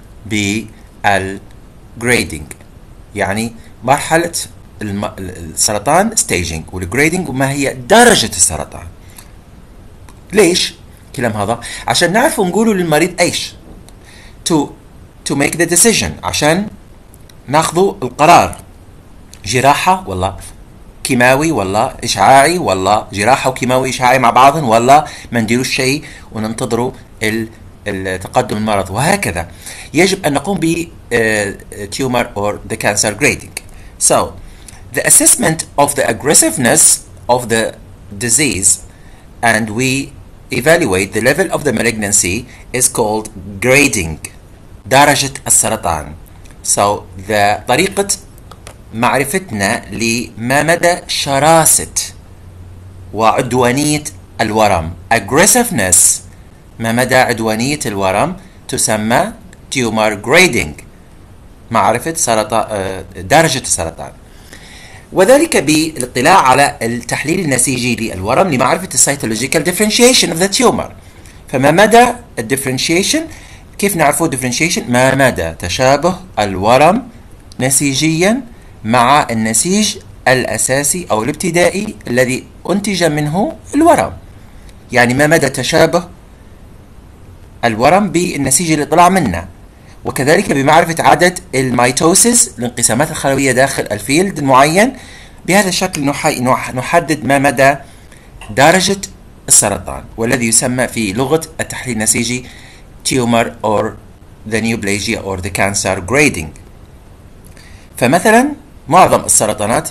بالجريدنج، يعني مرحلة السرطان staging، والجريدنج وما هي درجة السرطان. ليش كلام هذا؟ عشان نعرف ونقوله للمريض ايش to to make the decision، عشان ناخذوا القرار، جراحة ولا كيماوي ولا إشعاعي، ولا جراحة وكيماوي إشعاعي مع بعضهم، ولا ما نديروش شيء وننتظروا التقدم المرض، وهكذا. يجب أن نقوم ب tumor or the cancer grading. So the assessment of the aggressiveness of the disease and we evaluate the level of the malignancy is called grading، درجة السرطان. So the طريقة معرفتنا لما مدى شراسة وعدوانية الورم، aggressiveness، ما مدى عدوانية الورم، تسمى tumor grading، معرفة سرطان درجة السرطان، وذلك بالاطلاع على التحليل النسيجي للورم لمعرفة السيتولوجيكال differentiation of the tumor. فما مدى الديفرنشيشن؟ كيف نعرفه differentiation؟ ما مدى تشابه الورم نسيجيا مع النسيج الأساسي أو الابتدائي الذي أنتج منه الورم، يعني ما مدى تشابه الورم بالنسيج اللي طلع منه، وكذلك بمعرفة عدد الميتوسيس الانقسامات الخلوية داخل الفيلد المعين. بهذا الشكل نحدد ما مدى درجة السرطان، والذي يسمى في لغة التحليل النسيجي tumor or the neoplasia or the cancer grading. فمثلا معظم السرطانات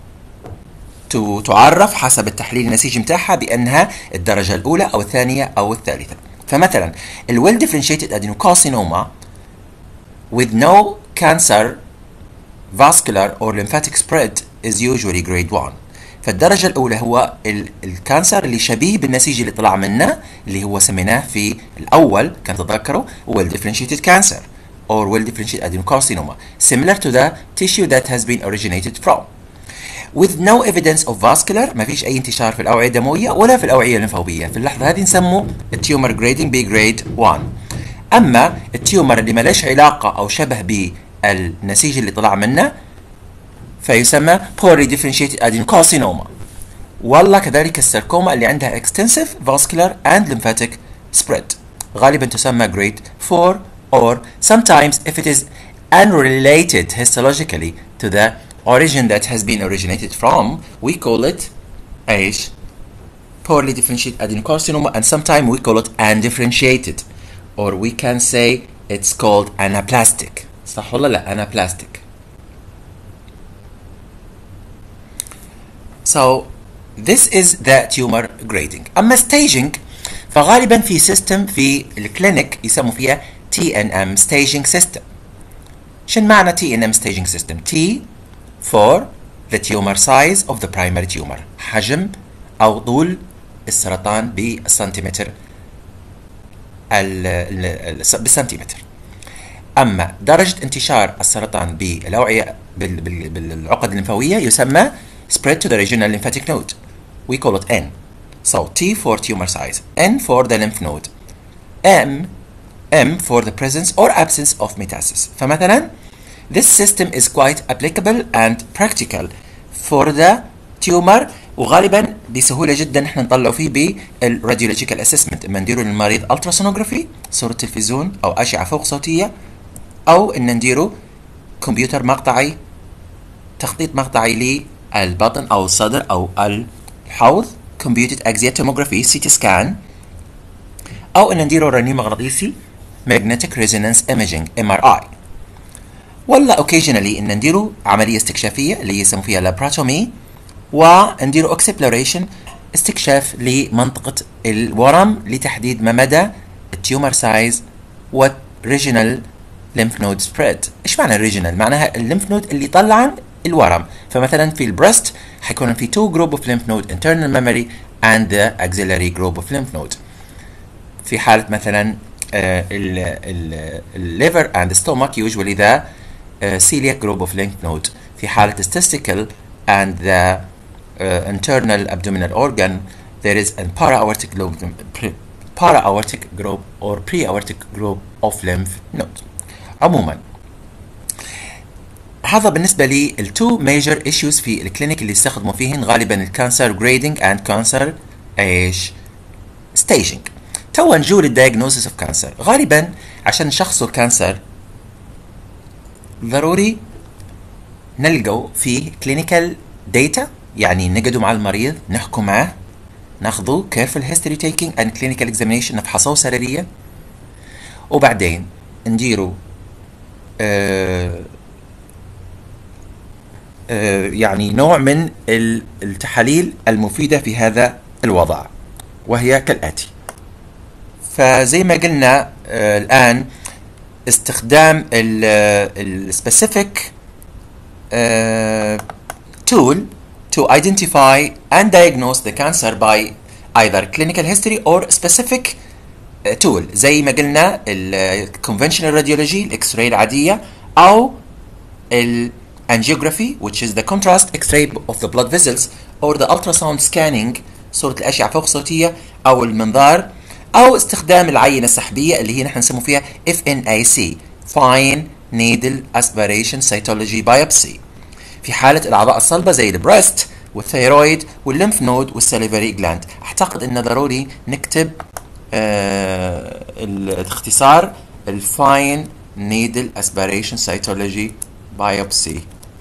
تعرف حسب التحليل النسيجي متاعها بأنها الدرجة الأولى أو الثانية أو الثالثة. فمثلا ال well differentiated adenocarcinoma with no cancer vascular or lymphatic spread is usually grade one. فالدرجة الأولى هو الكانسر اللي شبيه بالنسيج اللي طلع منه، اللي هو سميناه في الأول كان تتذكروا well differentiated cancer or well differentiated adenocarcinoma similar to the tissue that has been originated from. With no evidence of vascular، ما فيش أي انتشار في الأوعية الدموية ولا في الأوعية الليمفاوية، في اللحظة هذه نسموه التيومر جريدنج بجريد واحد. أما التيومر اللي ما لهش علاقة أو شبه بالنسيج اللي طلع منه فيسمى poorly differentiated adenocarcinoma. والله كذلك الساركوما اللي عندها extensive vascular and lymphatic spread غالبا تسمى grade four, or sometimes if it is unrelated histologically to the origin that has been originated from, we call it ايش؟ poorly differentiated adenocarcinoma, and sometimes we call it undifferentiated, or we can say it's called anaplastic. صح ولا لا؟ anaplastic. So this is the tumor grading. أما staging فغالبا في سيستم في الكلينيك يسموا فيها تي إن إم staging system. شن معنى تي إن إم staging system؟ T for the tumor size of the primary tumor، حجم أو طول السرطان بالسنتيمتر بالسنتيمتر. أما درجة انتشار السرطان بالأوعية بالعقد الليمفاوية يسمى spread to the regional lymphatic node. We call it N. So T for tumor size, N for the lymph node, M M for the presence or absence of metastasis. فمثلا this system is quite applicable and practical for the tumor، وغالبا بسهولة جدا نحن نطلعوا فيه بالراديولوجيكال اسسمنت. اما نديروا للمريض التراسونوجرافي صورة تلفزيون او اشعة فوق صوتية، او ان نديروا كمبيوتر مقطعي تخطيط مقطعي للبطن او الصدر او الحوض computed axial tomography سي تي سكان، او ان نديروا رنين مغناطيسي magnetic resonance imaging إم آر آي، ولا occasionally ان نديروا عملية استكشافية اللي يسموا فيها لابراتومي، ونديروا exploration استكشاف لمنطقة الورم لتحديد ما مدى التيومر سايز والريجنال lymph node spread. ايش معنى الريجنال؟ معناها الليمف نود اللي طلع الورم. فمثلا في البريست حيكون في two group of lymph node internal memory and the axillary group of lymph node. في حالة مثلا الليفر and the stomach usually the uh, celiac group of lymph node. في حالة testicle and the uh, internal abdominal organ there is a para-aortic group, para-aortic group or pre-aortic group of lymph node. عموما هذا بالنسبة لي التو major issues في الكلينيك اللي يستخدموا فيهن غالبا الكانسر grading and cancer ايش staging. تو نجو للdiagnosis of cancer. غالبا عشان نشخصوا الكانسر ضروري نلقوا في clinical data، يعني نقعدوا مع المريض نحكوا معه، ناخذوا careful history taking and clinical examination، نفحصوه سريريا، وبعدين نديروا آه آه يعني نوع من التحاليل المفيدة في هذا الوضع، وهي كالآتي. فزي ما قلنا آه الآن استخدام السبيسيفيك uh, tool to identify and diagnose the cancer by either clinical history or specific uh, tool زي ما قلنا ال conventional radiology الاكس راي العادية، أو ال angiography which is the contrast X-ray of the blood vessels or the ultrasound scanning صورة الأشعة فوق صوتية أو المنظار، أو استخدام العينة السحبية اللي هي نحن نسمو فيها إف إن إيه سي Fine Needle Aspiration Cytology Biopsy في حالة الأعضاء الصلبة زي البريست والثيرويد والليمف نود والسليفري جلاند. أعتقد إنه ضروري نكتب آه الاختصار الفاين نيدل اسبيريشن سيتولوجي بايوبسي.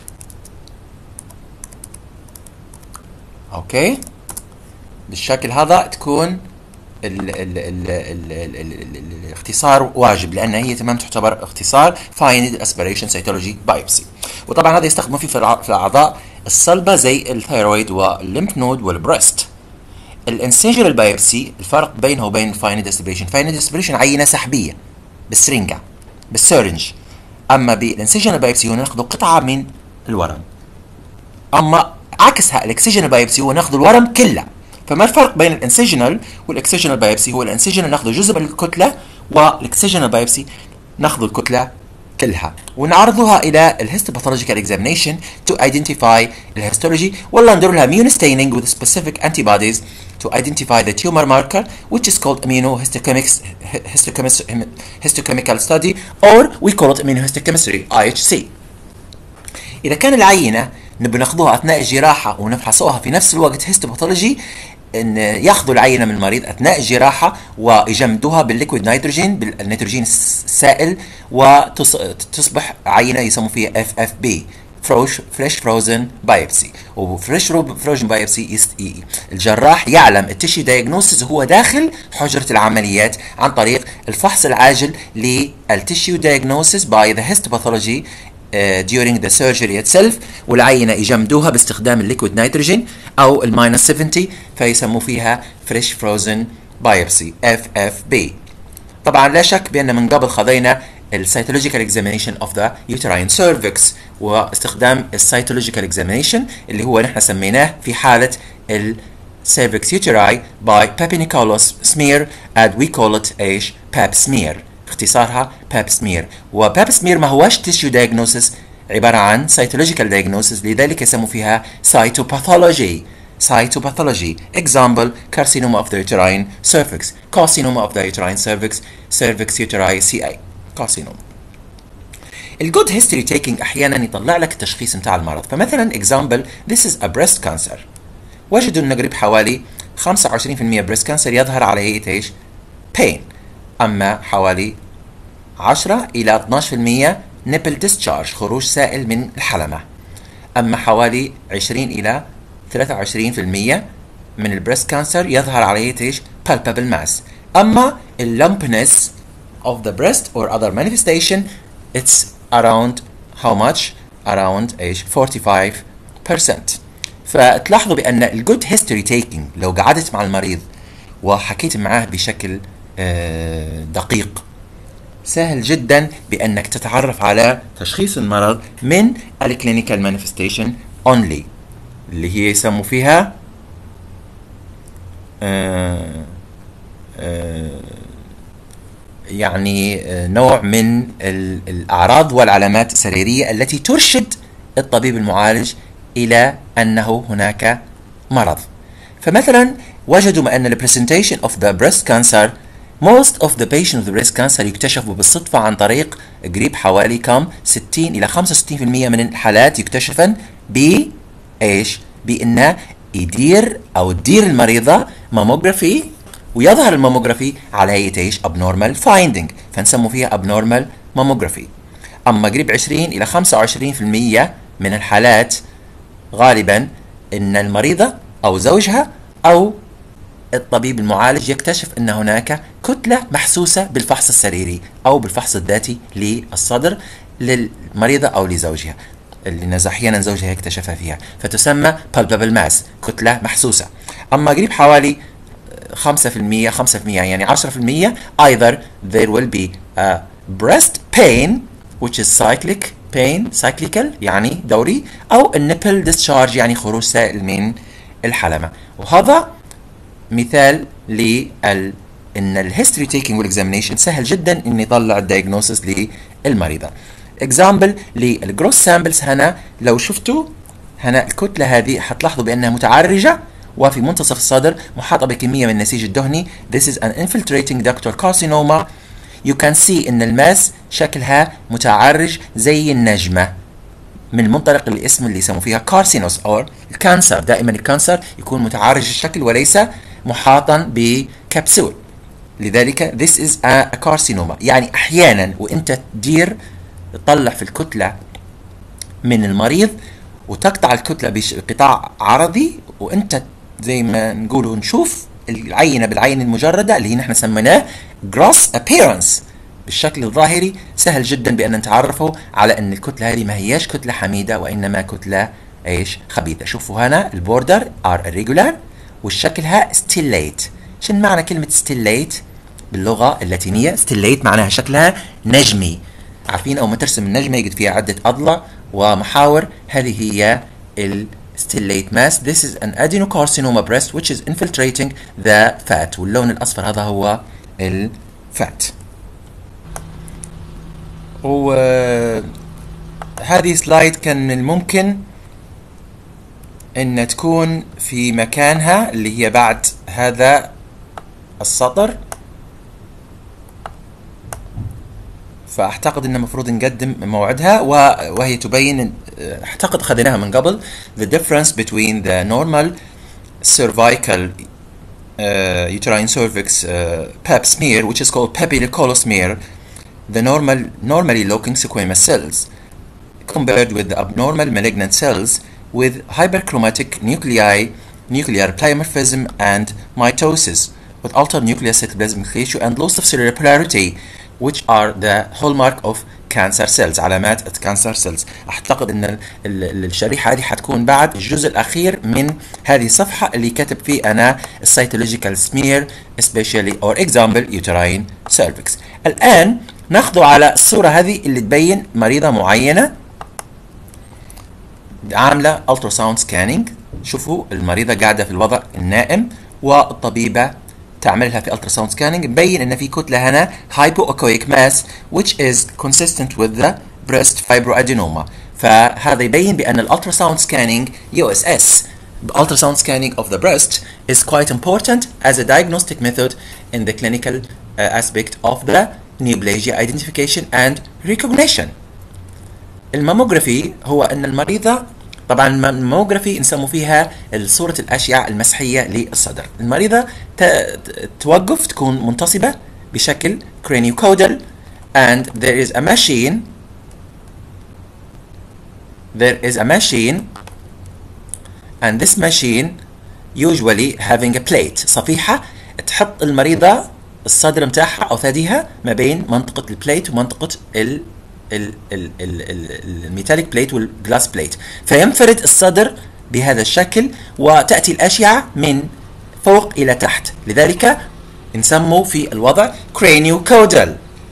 اوكي بالشكل هذا تكون ال ال ال ال ال ال الاختصار واجب، لان هي تمام تعتبر اختصار فاين نيدل اسبيريشن سيتولوجي بايوبسي. وطبعا هذا يستخدموا فيه في الاعضاء الصلبه زي الثيرويد والليمف نود والبريست. الانسيجنال بايوبسي الفرق بينه وبين الفاين نيدل اسبيريشن، فاين نيدل اسبيريشن عينه سحبيه بالسرنجه بالسيرنج، اما بالانسيجنال بايوبسي هو ناخذ قطعه من الورم، اما عكسها الاكسجنال بايوبسي هو ناخذ الورم كله. فما الفرق بين الانسيجنال والاكسجنال بايوبسي؟ هو الانسيجنال ناخذ جزء من الكتله، والاكسجنال بايوبسي ناخذ الكتله كلها، ونعرضها الى الهيستوباثولوجيكال اكزامينيشن تو ايدنتيفاي الهيستولوجي، والله ندير لها immune staining with specific antibodies to identify the tumor marker which is called immunohistochemics histochemical study or we call it immunohistochemistry آي إتش سي. اذا كان العينه نبي ناخذوها اثناء الجراحه ونفحصوها في نفس الوقت هيستوباثولوجي، ان ياخذوا العينه من المريض اثناء الجراحه ويجمدوها بالليكويد نيتروجين بالنيتروجين السائل، وتصبح عينه يسموا فيها اف اف بي فريش فروزن بايوبسي. وفريش فروزن بايوبسي الجراح يعلم التشي دايجنوستس هو داخل حجره العمليات عن طريق الفحص العاجل للتشي دايجنوستس باي ذا هيستوباثولوجي uh, during the surgery itself، والعينة يجمدوها باستخدام الليكويد نيتروجين أو الماينس سبعين، فيسموا فيها fresh frozen biopsy إف إف بي. طبعا لا شك بأن من قبل خذينا السيتولوجيكال examination of the uterine cervix، واستخدام السيتولوجيكال examination اللي هو نحن سميناه في حالة ال cervix uteri by Pap-Nicolau smear and we call it ايش؟ Pap smear، اختصارها Pap smear. و Pap smear ما هوش tissue diagnosis، عبارة عن cytological diagnosis، لذلك يسموا فيها cytopathology. cytopathology example carcinoma of the uterine cervix، carcinoma of the uterine cervix، cervix uteri سي إيه carcinoma. الجود هيستوري تيكينج احيانا يطلع لك التشخيص بتاع المرض. فمثلا example this is a breast cancer، وجدوا ان قريب حوالي خمسة وعشرين بالمئة بريست كانسر يظهر على هيئه ايش؟ pain، اما حوالي عشرة الى اثناشر بالمئة nipple discharge، خروج سائل من الحلمه، اما حوالي عشرين الى ثلاثة وعشرين بالمئة من البريست كانسر يظهر على هيئه ايش؟ palpable mass. اما lumpiness of the breast or other manifestation it's around how much؟ around ايش؟ forty-five percent. فتلاحظوا بأن الجود هيستوري تيكينج لو قعدت مع المريض وحكيت معاه بشكل دقيق، سهل جدا بأنك تتعرف على تشخيص المرض من الكلينيكال مانيفستيشن اونلي، اللي هي يسموا فيها آه آه يعني نوع من الأعراض والعلامات السريرية التي ترشد الطبيب المعالج إلى أنه هناك مرض. فمثلا وجدوا أن the presentation of the breast cancer most of the patients with breast cancer يكتشفوا بالصدفة عن طريق قريب حوالي كم ستين إلى خمسة وستين بالمئة من الحالات يكتشفن بإيش؟ بأن يدير أو تدير المريضة ماموغرافي ويظهر الماموغرافي على هيئة إيش؟ abnormal finding، فنسموا فيها abnormal mammography. أما قريب عشرين إلى خمسة وعشرين بالمئة من الحالات غالبا ان المريضة او زوجها او الطبيب المعالج يكتشف ان هناك كتلة محسوسة بالفحص السريري او بالفحص الذاتي للصدر للمريضة او لزوجها، اللي احيانا زوجها يكتشفها فيها، فتسمى palpable mass، كتلة محسوسة. اما قريب حوالي خمسة بالمئة خمسة بالمئة يعني عشرة بالمئة either there will be a breast pain which is cyclic pain cyclical يعني دوري، او النبل discharge يعني خروج سائل من الحلمة. وهذا مثال لل ان الهيستوري تيكينج والاكزامينيشن سهل جدا ان يطلع الدايجنوسيس للمريضة. اكزامبل للجروس سامبلز، هنا لو شفتوا هنا الكتلة هذه حتلاحظوا بانها متعرجة وفي منتصف الصدر محاطة بكمية من النسيج الدهني. This is an infiltrating ductal carcinoma. You can see ان الماس شكلها متعرج زي النجمة من منطلق الاسم اللي يسموا فيها كارسينوس او الكانسر. دائما الكانسر يكون متعرج الشكل وليس محاطا بكبسول، لذلك this is a carcinoma. يعني احيانا وانت تدير تطلع في الكتلة من المريض وتقطع الكتلة بقطاع عرضي، وانت زي ما نقوله نشوف العينة بالعين المجردة اللي هي نحن سميناه gross appearance بالشكل الظاهري، سهل جدا بأن نتعرفوا على أن الكتلة هذه ما هياش كتلة حميدة وإنما كتلة إيش؟ خبيثة. شوفوا هنا البوردر are irregular والشكلها stellate. شن معنى كلمة stellate باللغة اللاتينية؟ stellate معناها شكلها نجمي. عارفين أو ما ترسم النجمة يجد فيها عدة أضلاع ومحاور، هذه هي ال stellate mass. This is an adenocarcinoma breast which is infiltrating the fat، واللون الأصفر هذا هو الفات. وهذه سلايد كان من الممكن ان تكون في مكانها اللي هي بعد هذا السطر، فاعتقد ان المفروض نقدم موعدها وهي تبين، اعتقد خذيناها من قبل، the difference between the normal cervical uh, uterine cervix uh, pap smear which is called Pap-Nicolau smear, the normal normally looking squamous cells compared with the abnormal malignant cells with hyperchromatic nuclei, nuclear polymorphism and mitosis with altered nuclear cytoplasmic tissue and loss of cellular polarity, which are the hallmark of cancer cells، علامات cancer cells. أعتقد أن ال ال الشريحة هذه حتكون بعد الجزء الأخير من هذه الصفحة اللي كتب فيه أنا cytological smear especially or example uterine cervix. الآن ناخذه على الصورة هذه اللي تبين مريضة معينة عاملة ultrasound scanning. شوفوا المريضة قاعدة في الوضع النائم والطبيبة تعملها في ultrasound scanning. مبين ان في كتلة هنا hypoechoic mass which is consistent with the breast fibroadenoma. فهذا يبين بان الالتراساوند scanning يو إس إس ultrasound scanning of the breast is quite important as a diagnostic method in the clinical uh, aspect of the neoplasia identification and recognition. الماموغرافي هو ان المريضة، طبعا الماموغرافي نسمو فيها صورة الأشعة المسحية للصدر. المريضة توقف تكون منتصبة بشكل craniocaudal and there is a machine there is a machine and this machine usually having a plate، صفيحة تحط المريضة الصدر متاعها أو ثديها ما بين منطقة البليت ومنطقة ال الميتاليك بليت والجلاس بليت، فينفرد الصدر بهذا الشكل وتأتي الأشعة من فوق إلى تحت. لذلك نسمو في الوضع craniocaudal،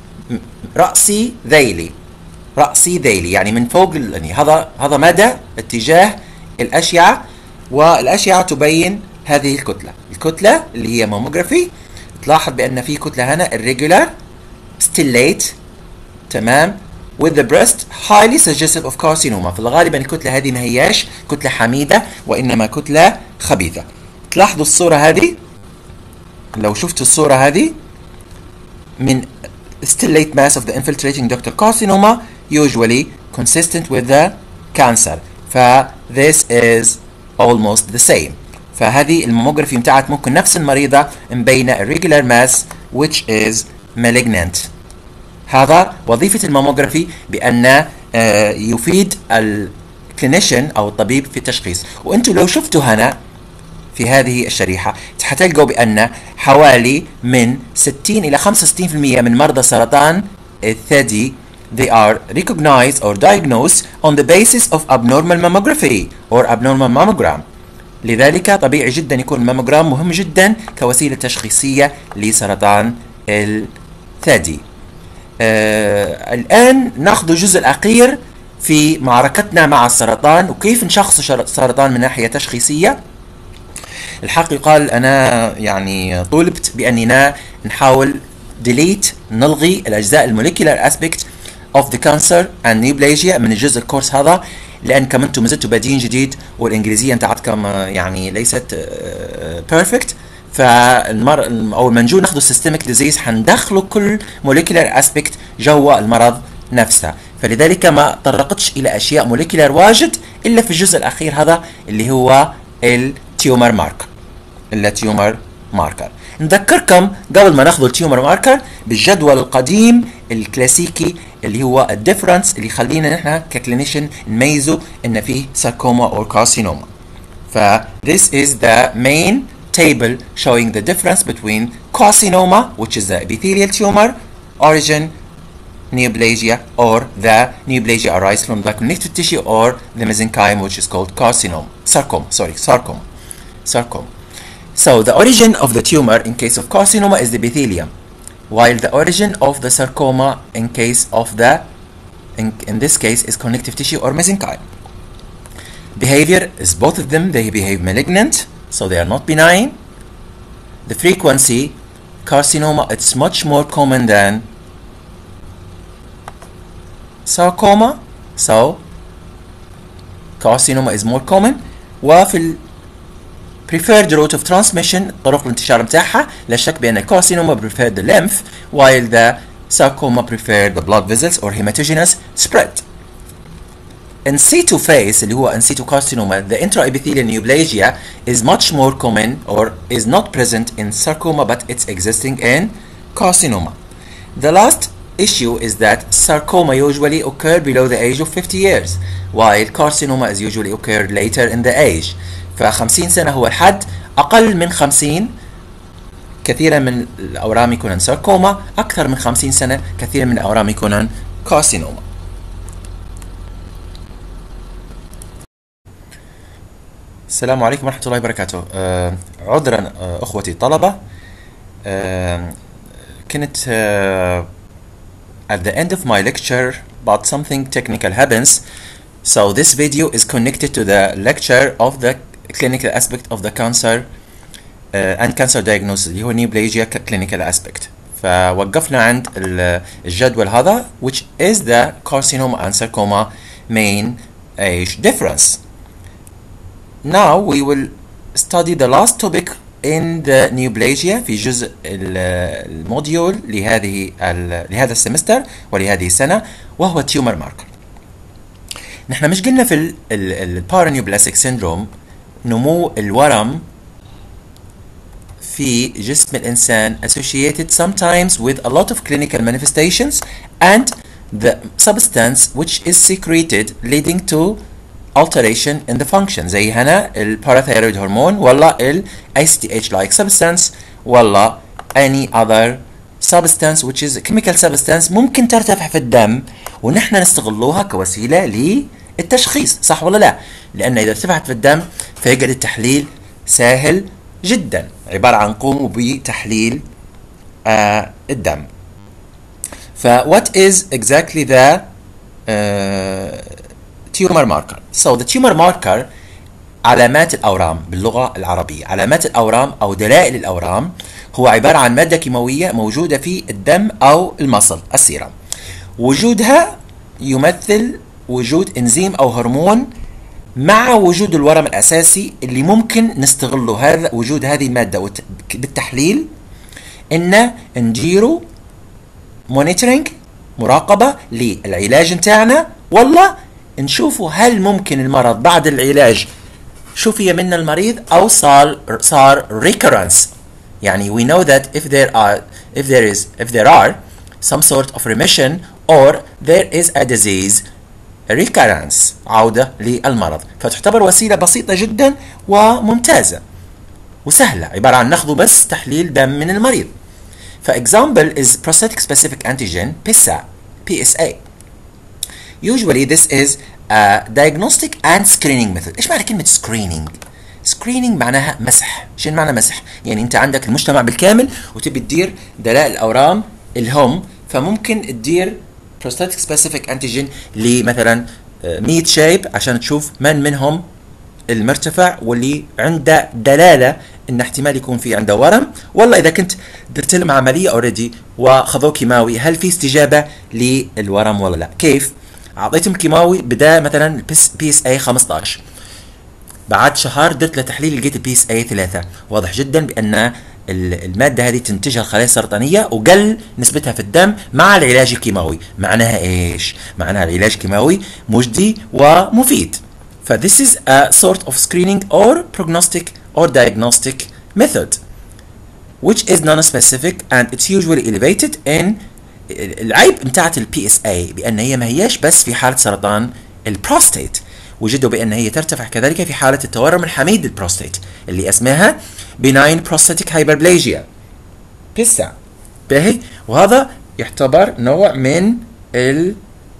رأسي ذيلي، رأسي ذيلي يعني من فوق، يعني هذا هذا مدى اتجاه الأشعة، والأشعة تبين هذه الكتلة. الكتلة اللي هي ماموغرافي تلاحظ بأن في كتلة هنا irregular stellate، تمام، with the breast highly suggestive of carcinoma. في الغالب الكتلة هذه ما هياش كتلة حميدة وإنما كتلة خبيثة. تلاحظوا الصورة هذه، لو شفتوا الصورة هذه من stellate mass of the infiltrating ductal carcinoma usually consistent with the cancer. ف this is almost the same. فهذه الماموغرافي متاعت ممكن نفس المريضة مبينة irregular mass which is malignant. هذا وظيفة الماموغرافي بأن يفيد الكلينيشن أو الطبيب في التشخيص. وأنتم لو شفتوا هنا في هذه الشريحة حتلقوا بأن حوالي من ستين إلى خمسة وستين بالمئة من مرضى سرطان الثدي they are recognized or diagnosed on the basis of abnormal mammography or abnormal mammogram. لذلك طبيعي جدا يكون الماموجرام مهم جدا كوسيلة تشخيصية لسرطان الثدي. آه الآن ناخذ الجزء الأخير في معركتنا مع السرطان وكيف نشخص السرطان من ناحية تشخيصية. الحق يقال أنا يعني طلبت بأننا نحاول delete نلغي الأجزاء الموليكولار aspect of the cancer and neoplasia من الجزء الكورس هذا، لأن كم أنتم مازلتوا بادين جديد والإنجليزية نتاعتكم يعني ليست بيرفكت. فالمر أول ما نجو ناخذ السيستميك ديزيز حندخلوا كل موليكولار اسبكت جوا المرض نفسه، فلذلك ما طرقتش إلى أشياء موليكولار واجد إلا في الجزء الأخير هذا اللي هو التيومر ماركر. التيومر ماركر نذكركم قبل ما ناخذ التيومر ماركر بالجدول القديم الكلاسيكي اللي هو الديفرنس اللي يخلينا نحن ككلينيشن نميزه ان فيه ساركوما او كارسينوما. ف this is the main table showing the difference between carcinoma, which is the epithelial tumor, origin, neoplasia, or the neoplasia arise from the connective tissue, or the mesenchyme, which is called carcinoma, sarcoma, sorry, sarcoma, sarcoma. So the origin of the tumor in case of carcinoma is the epithelium, while the origin of the sarcoma in case of the, in, in this case, is connective tissue or mesenchyme. Behavior is both of them, they behave malignant, so they are not benign. The frequency, carcinoma, it's much more common than sarcoma, so carcinoma is more common. وفي ال preferred route of transmission طرق الانتشار متاعها لا شك بأن carcinoma preferred the lymph while the sarcoma preferred the blood vessels or hematogenous spread. In situ phase اللي هو in situ carcinoma, the intraepithelial neoplasia is much more common or is not present in sarcoma but it's existing in carcinoma. The last issue is that sarcoma usually occur below the age of fifty years while carcinoma is usually occurred later in the age. فخمسين سنة هو الحد، أقل من خمسين كثيرا من الأورام يكونن ساركوما، أكثر من خمسين سنة كثيرا من الأورام يكونن carcinoma. السلام عليكم ورحمة الله وبركاته. آه عذرا آه أخوتي الطلبة، آه كنت آه at the end of my lecture but something technical happens, so this video is connected to the lecture of the clinical aspect of the cancer uh, and cancer diagnosis اللي هو neoplasia clinical aspect. فوقفنا عند الجدول هذا which is the carcinoma and sarcoma main age difference. Now we will study the last topic in the neoplasia في جزء الموديول لهذه لهذا السمستر ولهذه السنة، وهو tumor marker. نحن مش قلنا في البارانيوبلاستيك سيندروم نمو الورم في جسم الإنسان associated sometimes with a lot of clinical manifestations and the substance which is secreted leading to alteration in the function، زي هنا الباراثايرويد هرمون ولا ال A C T H like substance ولا any other substance which is a chemical substance ممكن ترتفع في الدم ونحن نستغلوها كوسيلة للتشخيص، صح ولا لا؟ لأن إذا ارتفعت في الدم فيقعد التحليل سهل جدا، عبارة عن قوموا بتحليل آه الدم. ف what is exactly the uh, tumor marker? So the tumor marker علامات الأورام باللغة العربية. علامات الأورام أو دلائل الأورام هو عبارة عن مادة كيماوية موجودة في الدم أو المصل السيرم، وجودها يمثل وجود إنزيم أو هرمون مع وجود الورم الأساسي اللي ممكن نستغله هذا وجود هذه المادة بالتحليل إن نديروا مونيتورينج مراقبة للعلاج نتاعنا، والله نشوفوا هل ممكن المرض بعد العلاج شفي من المريض أو صار صار recurrence. يعني we know that if there are if there is if there are some sort of remission or there is a disease recurrence عودة للمرض، فتعتبر وسيلة بسيطة جدا وممتازة وسهلة، عبارة عن ناخذ بس تحليل دم من المريض. فexample is prosthetic specific antigen P S A P S A. Usually this is a diagnostic and screening method. ايش معنى كلمة screening؟ screening معناها مسح. شنو معنى مسح؟ يعني انت عندك المجتمع بالكامل وتبي تدير دلائل الاورام الهم، فممكن تدير prosthetic specific antigen لمثلا مية شايب عشان تشوف من منهم المرتفع واللي عنده دلاله ان احتمال يكون في عنده ورم، والله اذا كنت درت لهم عمليه اوريدي وخذوه كيماوي هل في استجابه للورم ولا لا؟ كيف؟ اعطيتهم كيماوي بدا مثلا بي اس اي خمسة عشر، بعد شهر درت له تحليل لقيت البي اس اي ثلاثة، واضح جدا بان الماده هذه تنتجها الخلايا السرطانيه وقل نسبتها في الدم مع العلاج الكيماوي. معناها ايش؟ معناها العلاج الكيماوي مجدي ومفيد. ف this is a sort of screening or prognostic or diagnostic method which is non-specific and it's usually elevated in. العيب بتاعت البي اس اي بان هي ما هياش بس في حاله سرطان البروستيت، وجدوا بان هي ترتفع كذلك في حاله التورم الحميد البروستيت اللي اسمها benign prostatic hyperplasia بي اس اي. باهي، وهذا يعتبر نوع من ال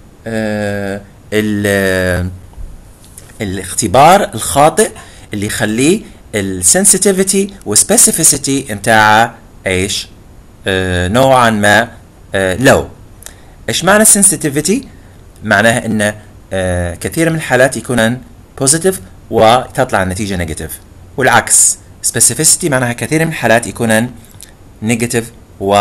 آه ال الاختبار الخاطئ اللي يخليه السنسيتيفيتي والسبيسيفيسيتي نتاعها ايش؟ آه نوعا ما آه لو. ايش معنى السنسيتيفيتي؟ معناها ان آه كثير من الحالات يكونن بوزيتيف وتطلع النتيجه نيجاتيف، والعكس سبيسيفيسيتي معناها كثير من الحالات يكونن نيجاتيف و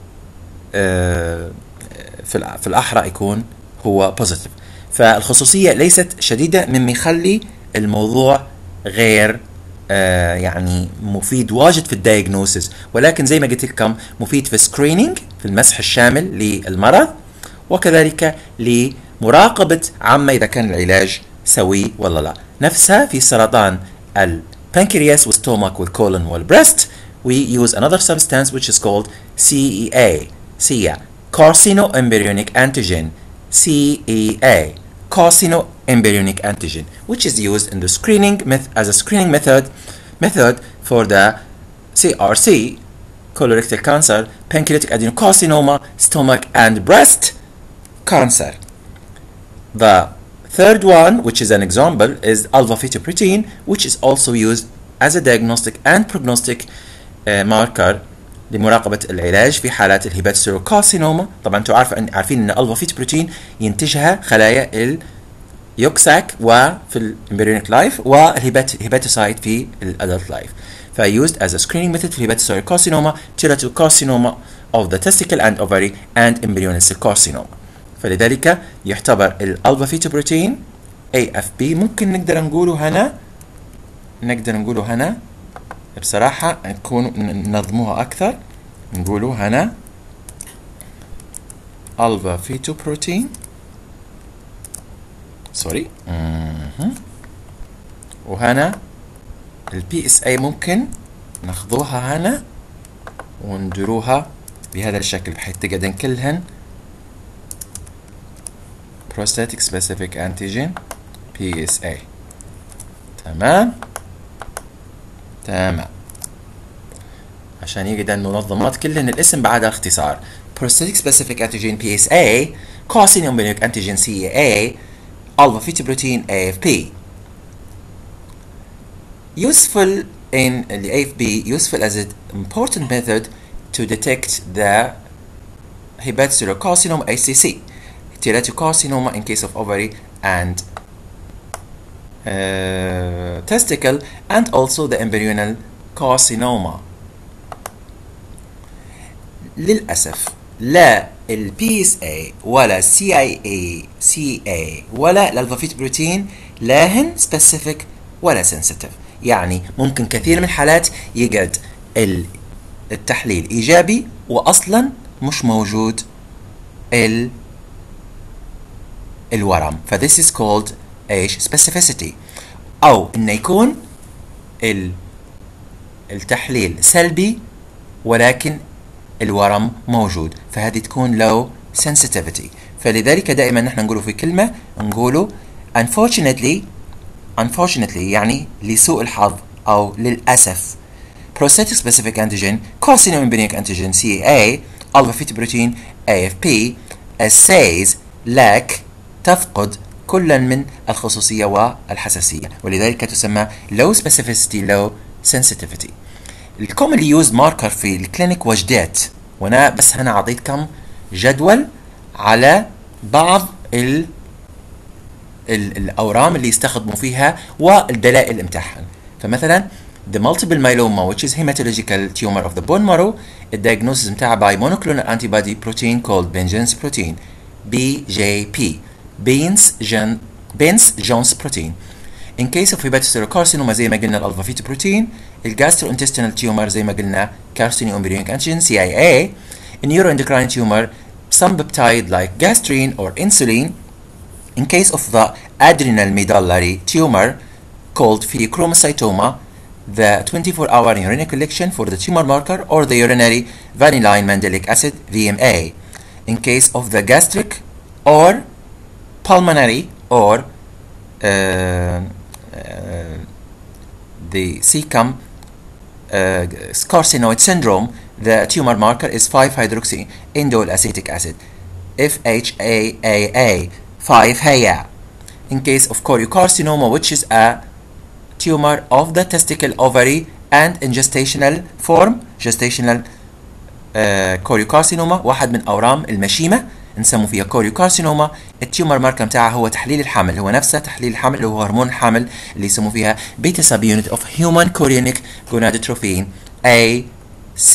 آه في في الاحرى يكون هو بوزيتيف. فالخصوصيه ليست شديده مما يخلي الموضوع غير آه يعني مفيد واجد في الدايجنوسيس، ولكن زي ما قلت لكم مفيد في سكرينينج في المسح الشامل للمرض، وكذلك لمراقبه عما اذا كان العلاج سوي ولا لا. نفسها في سرطان البنكرياس والستومك والكولون والبريست we use another substance which is called C E A C E A carcinoembryonic antigen C E A carcinoembryonic antigen, which is used in the screening method as a screening method method for the C R C, colorectal cancer, pancreatic adenocarcinoma, stomach and breast cancer. The third one, which is an example, is alpha-fetoprotein, which is also used as a diagnostic and prognostic uh, marker لمراقبة العلاج في حالات الهيباتوسيروكارسينوما. طبعا انتم عارفين عارفين ان الفا-فيتوبروتين ينتجها خلايا اليوكساك وفي الامبريونيك لايف والهيباتوسايت في الادلت لايف. فused as a screening method في الهيباتوسيروكارسينوما, teratocarcinoma of the testicle and ovary and embryonal cell carcinoma. فلذلك يعتبر الالفا-فيتوبروتين إيه إف بي. ممكن نقدر نقوله هنا نقدر نقوله هنا بصراحة نكون ننظموها أكثر. نقوله هنا alpha-fetoprotein سوري وهنا البي اس اي ممكن ناخذوها هنا ونديروها بهذا الشكل بحيث تقعدن كلهن prosthetic specific antigen بي اس اي. تمام تمام عشان يقدر المنظمات كلهن الاسم بعد اختصار prosthetic specific antigen بي اس اي, carcinoma embryonic antigen سي إيه إيه, alpha-fetoprotein إيه إف بي. useful in the إيه إف بي useful as an important method to detect the hepatocellular H C C, teratocarcinoma in case of ovary and uh, testicle, and also the embryonal carcinoma. للأسف لا ال بي إس إيه ولا سي إيه إيه سي إيه ولا الالفا-فيتوبروتين لاهن specific ولا sensitive. يعني ممكن كثير من الحالات يقعد التحليل إيجابي وأصلا مش موجود ال الورم. ف this is called ايش specificity. أو إنه يكون ال التحليل سلبي ولكن الورم موجود, فهذه تكون low sensitivity. فلذلك دائما نحن نقوله في كلمة نقوله unfortunately unfortunately يعني لسوء الحظ أو للأسف prosthetic specific antigen, carcinoma embryonic antigen سي إيه إيه, alpha-fetoprotein إيه إف بي assays lack تفقد كلا من الخصوصية والحساسية, ولذلك تسمى low specificity low sensitivity. الكومنلي يوز ماركر في الكلينيك وجدات, وانا بس هنا اعطيتكم جدول على بعض ال ال الاورام اللي يستخدموا فيها والدلائل امتحان. فمثلا the multiple myeloma which is hematological tumor of the bone marrow, الدياجنوسيس بتاعها by monoclonal antibody protein called Bence protein بي جي بي, Bence Jones protein. In case of hepatocellular زي ما قلنا الالفا-فيتوبروتين, الجاستروintestinal tumor زي ما قلنا carcinoma embryonic antigen سي إيه إيه, neuroendocrine tumor some peptide like gastrin or insulin. In case of the adrenal medullary tumor called pheochromocytoma, the twenty-four hour urinary collection for the tumor marker or the urinary vanillin mandelic acid V M A. In case of the gastric or pulmonary or uh, uh, the cecum uh, carcinoid syndrome, the tumor marker is five hydroxy indole acetic acid F H A A A five H A A. In case of choriocarcinoma, which is a tumor of the testicle, ovary and in gestational form, gestational uh, choriocarcinoma واحد من أورام المشيمة نسمو فيها choriocarcinoma. التيومر ماركر بتاعها هو تحليل الحمل, هو نفسه تحليل الحمل اللي هو هرمون الحمل اللي يسمو فيها beta subunit of human chorionic gonadotrophin A C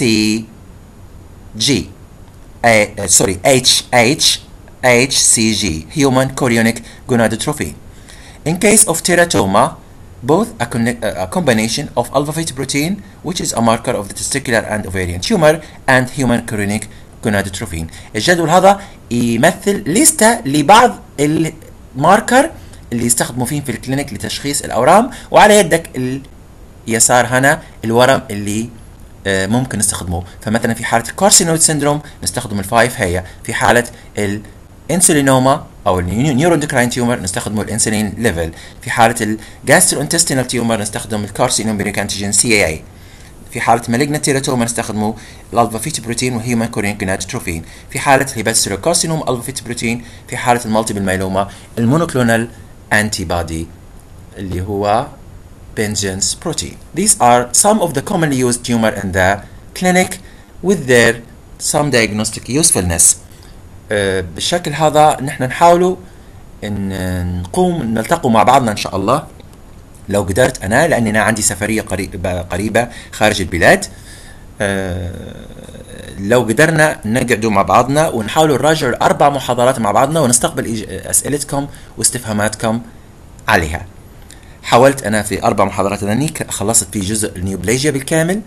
G A, uh, sorry H H H C G, human chorionic gonadotrophin. In case of teratoma, both a, a combination of alpha-fetoprotein, which is a marker of the testicular and ovarian tumor, and human chorionic gonadotrophin. الجدول هذا يمثل لستة لبعض الماركر اللي يستخدموا فيه في الكلينيك لتشخيص الأورام, وعلى يدك اليسار هنا الورم اللي ممكن نستخدمه. فمثلا في حالة الكارسينويد سيندروم نستخدم الفايف هي, في حالة الانسولينوما أو النيوروندوكراين تيومر نستخدم الانسولين ليفل, في حالة الجاستروintestinal تيومر نستخدم الكارسينوم embryonic antigen سي إيه إيه. في حالة malignant teratoma نستخدمه الالفا فيتي بروتين وهيومن كورين جونادوتروفين. في حالة الهيباتوسيلر كارسينوم الفا فيتي بروتين. في حالة المالتيبل مايلوما المونوكلونال انتي بودي اللي هو Pingence protein. These are some of the commonly used tumor in the clinic with their some diagnostic usefulness. uh, بالشكل هذا نحن نحاولوا ان نقوم نلتقوا مع بعضنا ان شاء الله لو قدرت انا، لاني انا عندي سفريه قريبه قريبه خارج البلاد. أه لو قدرنا نقعدوا مع بعضنا ونحاولوا نراجع اربع محاضرات مع بعضنا ونستقبل اسئلتكم واستفهاماتكم عليها. حاولت انا في اربع محاضرات ذنيك خلصت في جزء النيوبليجيا بالكامل،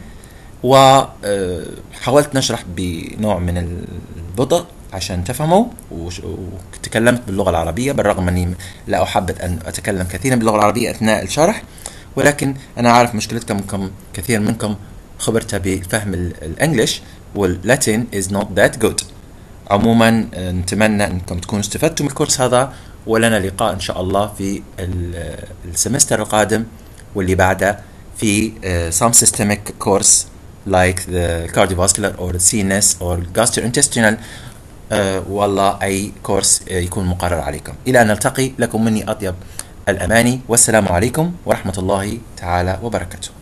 وحاولت نشرح بنوع من البطء عشان تفهموا، وتكلمت باللغة العربية بالرغم أني لا أحبذ أن أتكلم كثيرا باللغة العربية أثناء الشرح، ولكن أنا عارف مشكلتكم كثير منكم خبرتها بفهم الإنجليش واللاتين is not that good. عموما نتمنى أنكم تكونوا استفدتوا من الكورس هذا، ولنا لقاء إن شاء الله في السمستر القادم واللي بعده في some systemic course like the cardiovascular or the C N S or gastrointestinal. أه والله أي كورس يكون مقرر عليكم. إلى أن نلتقي، لكم مني أطيب الأماني، والسلام عليكم ورحمة الله تعالى وبركاته.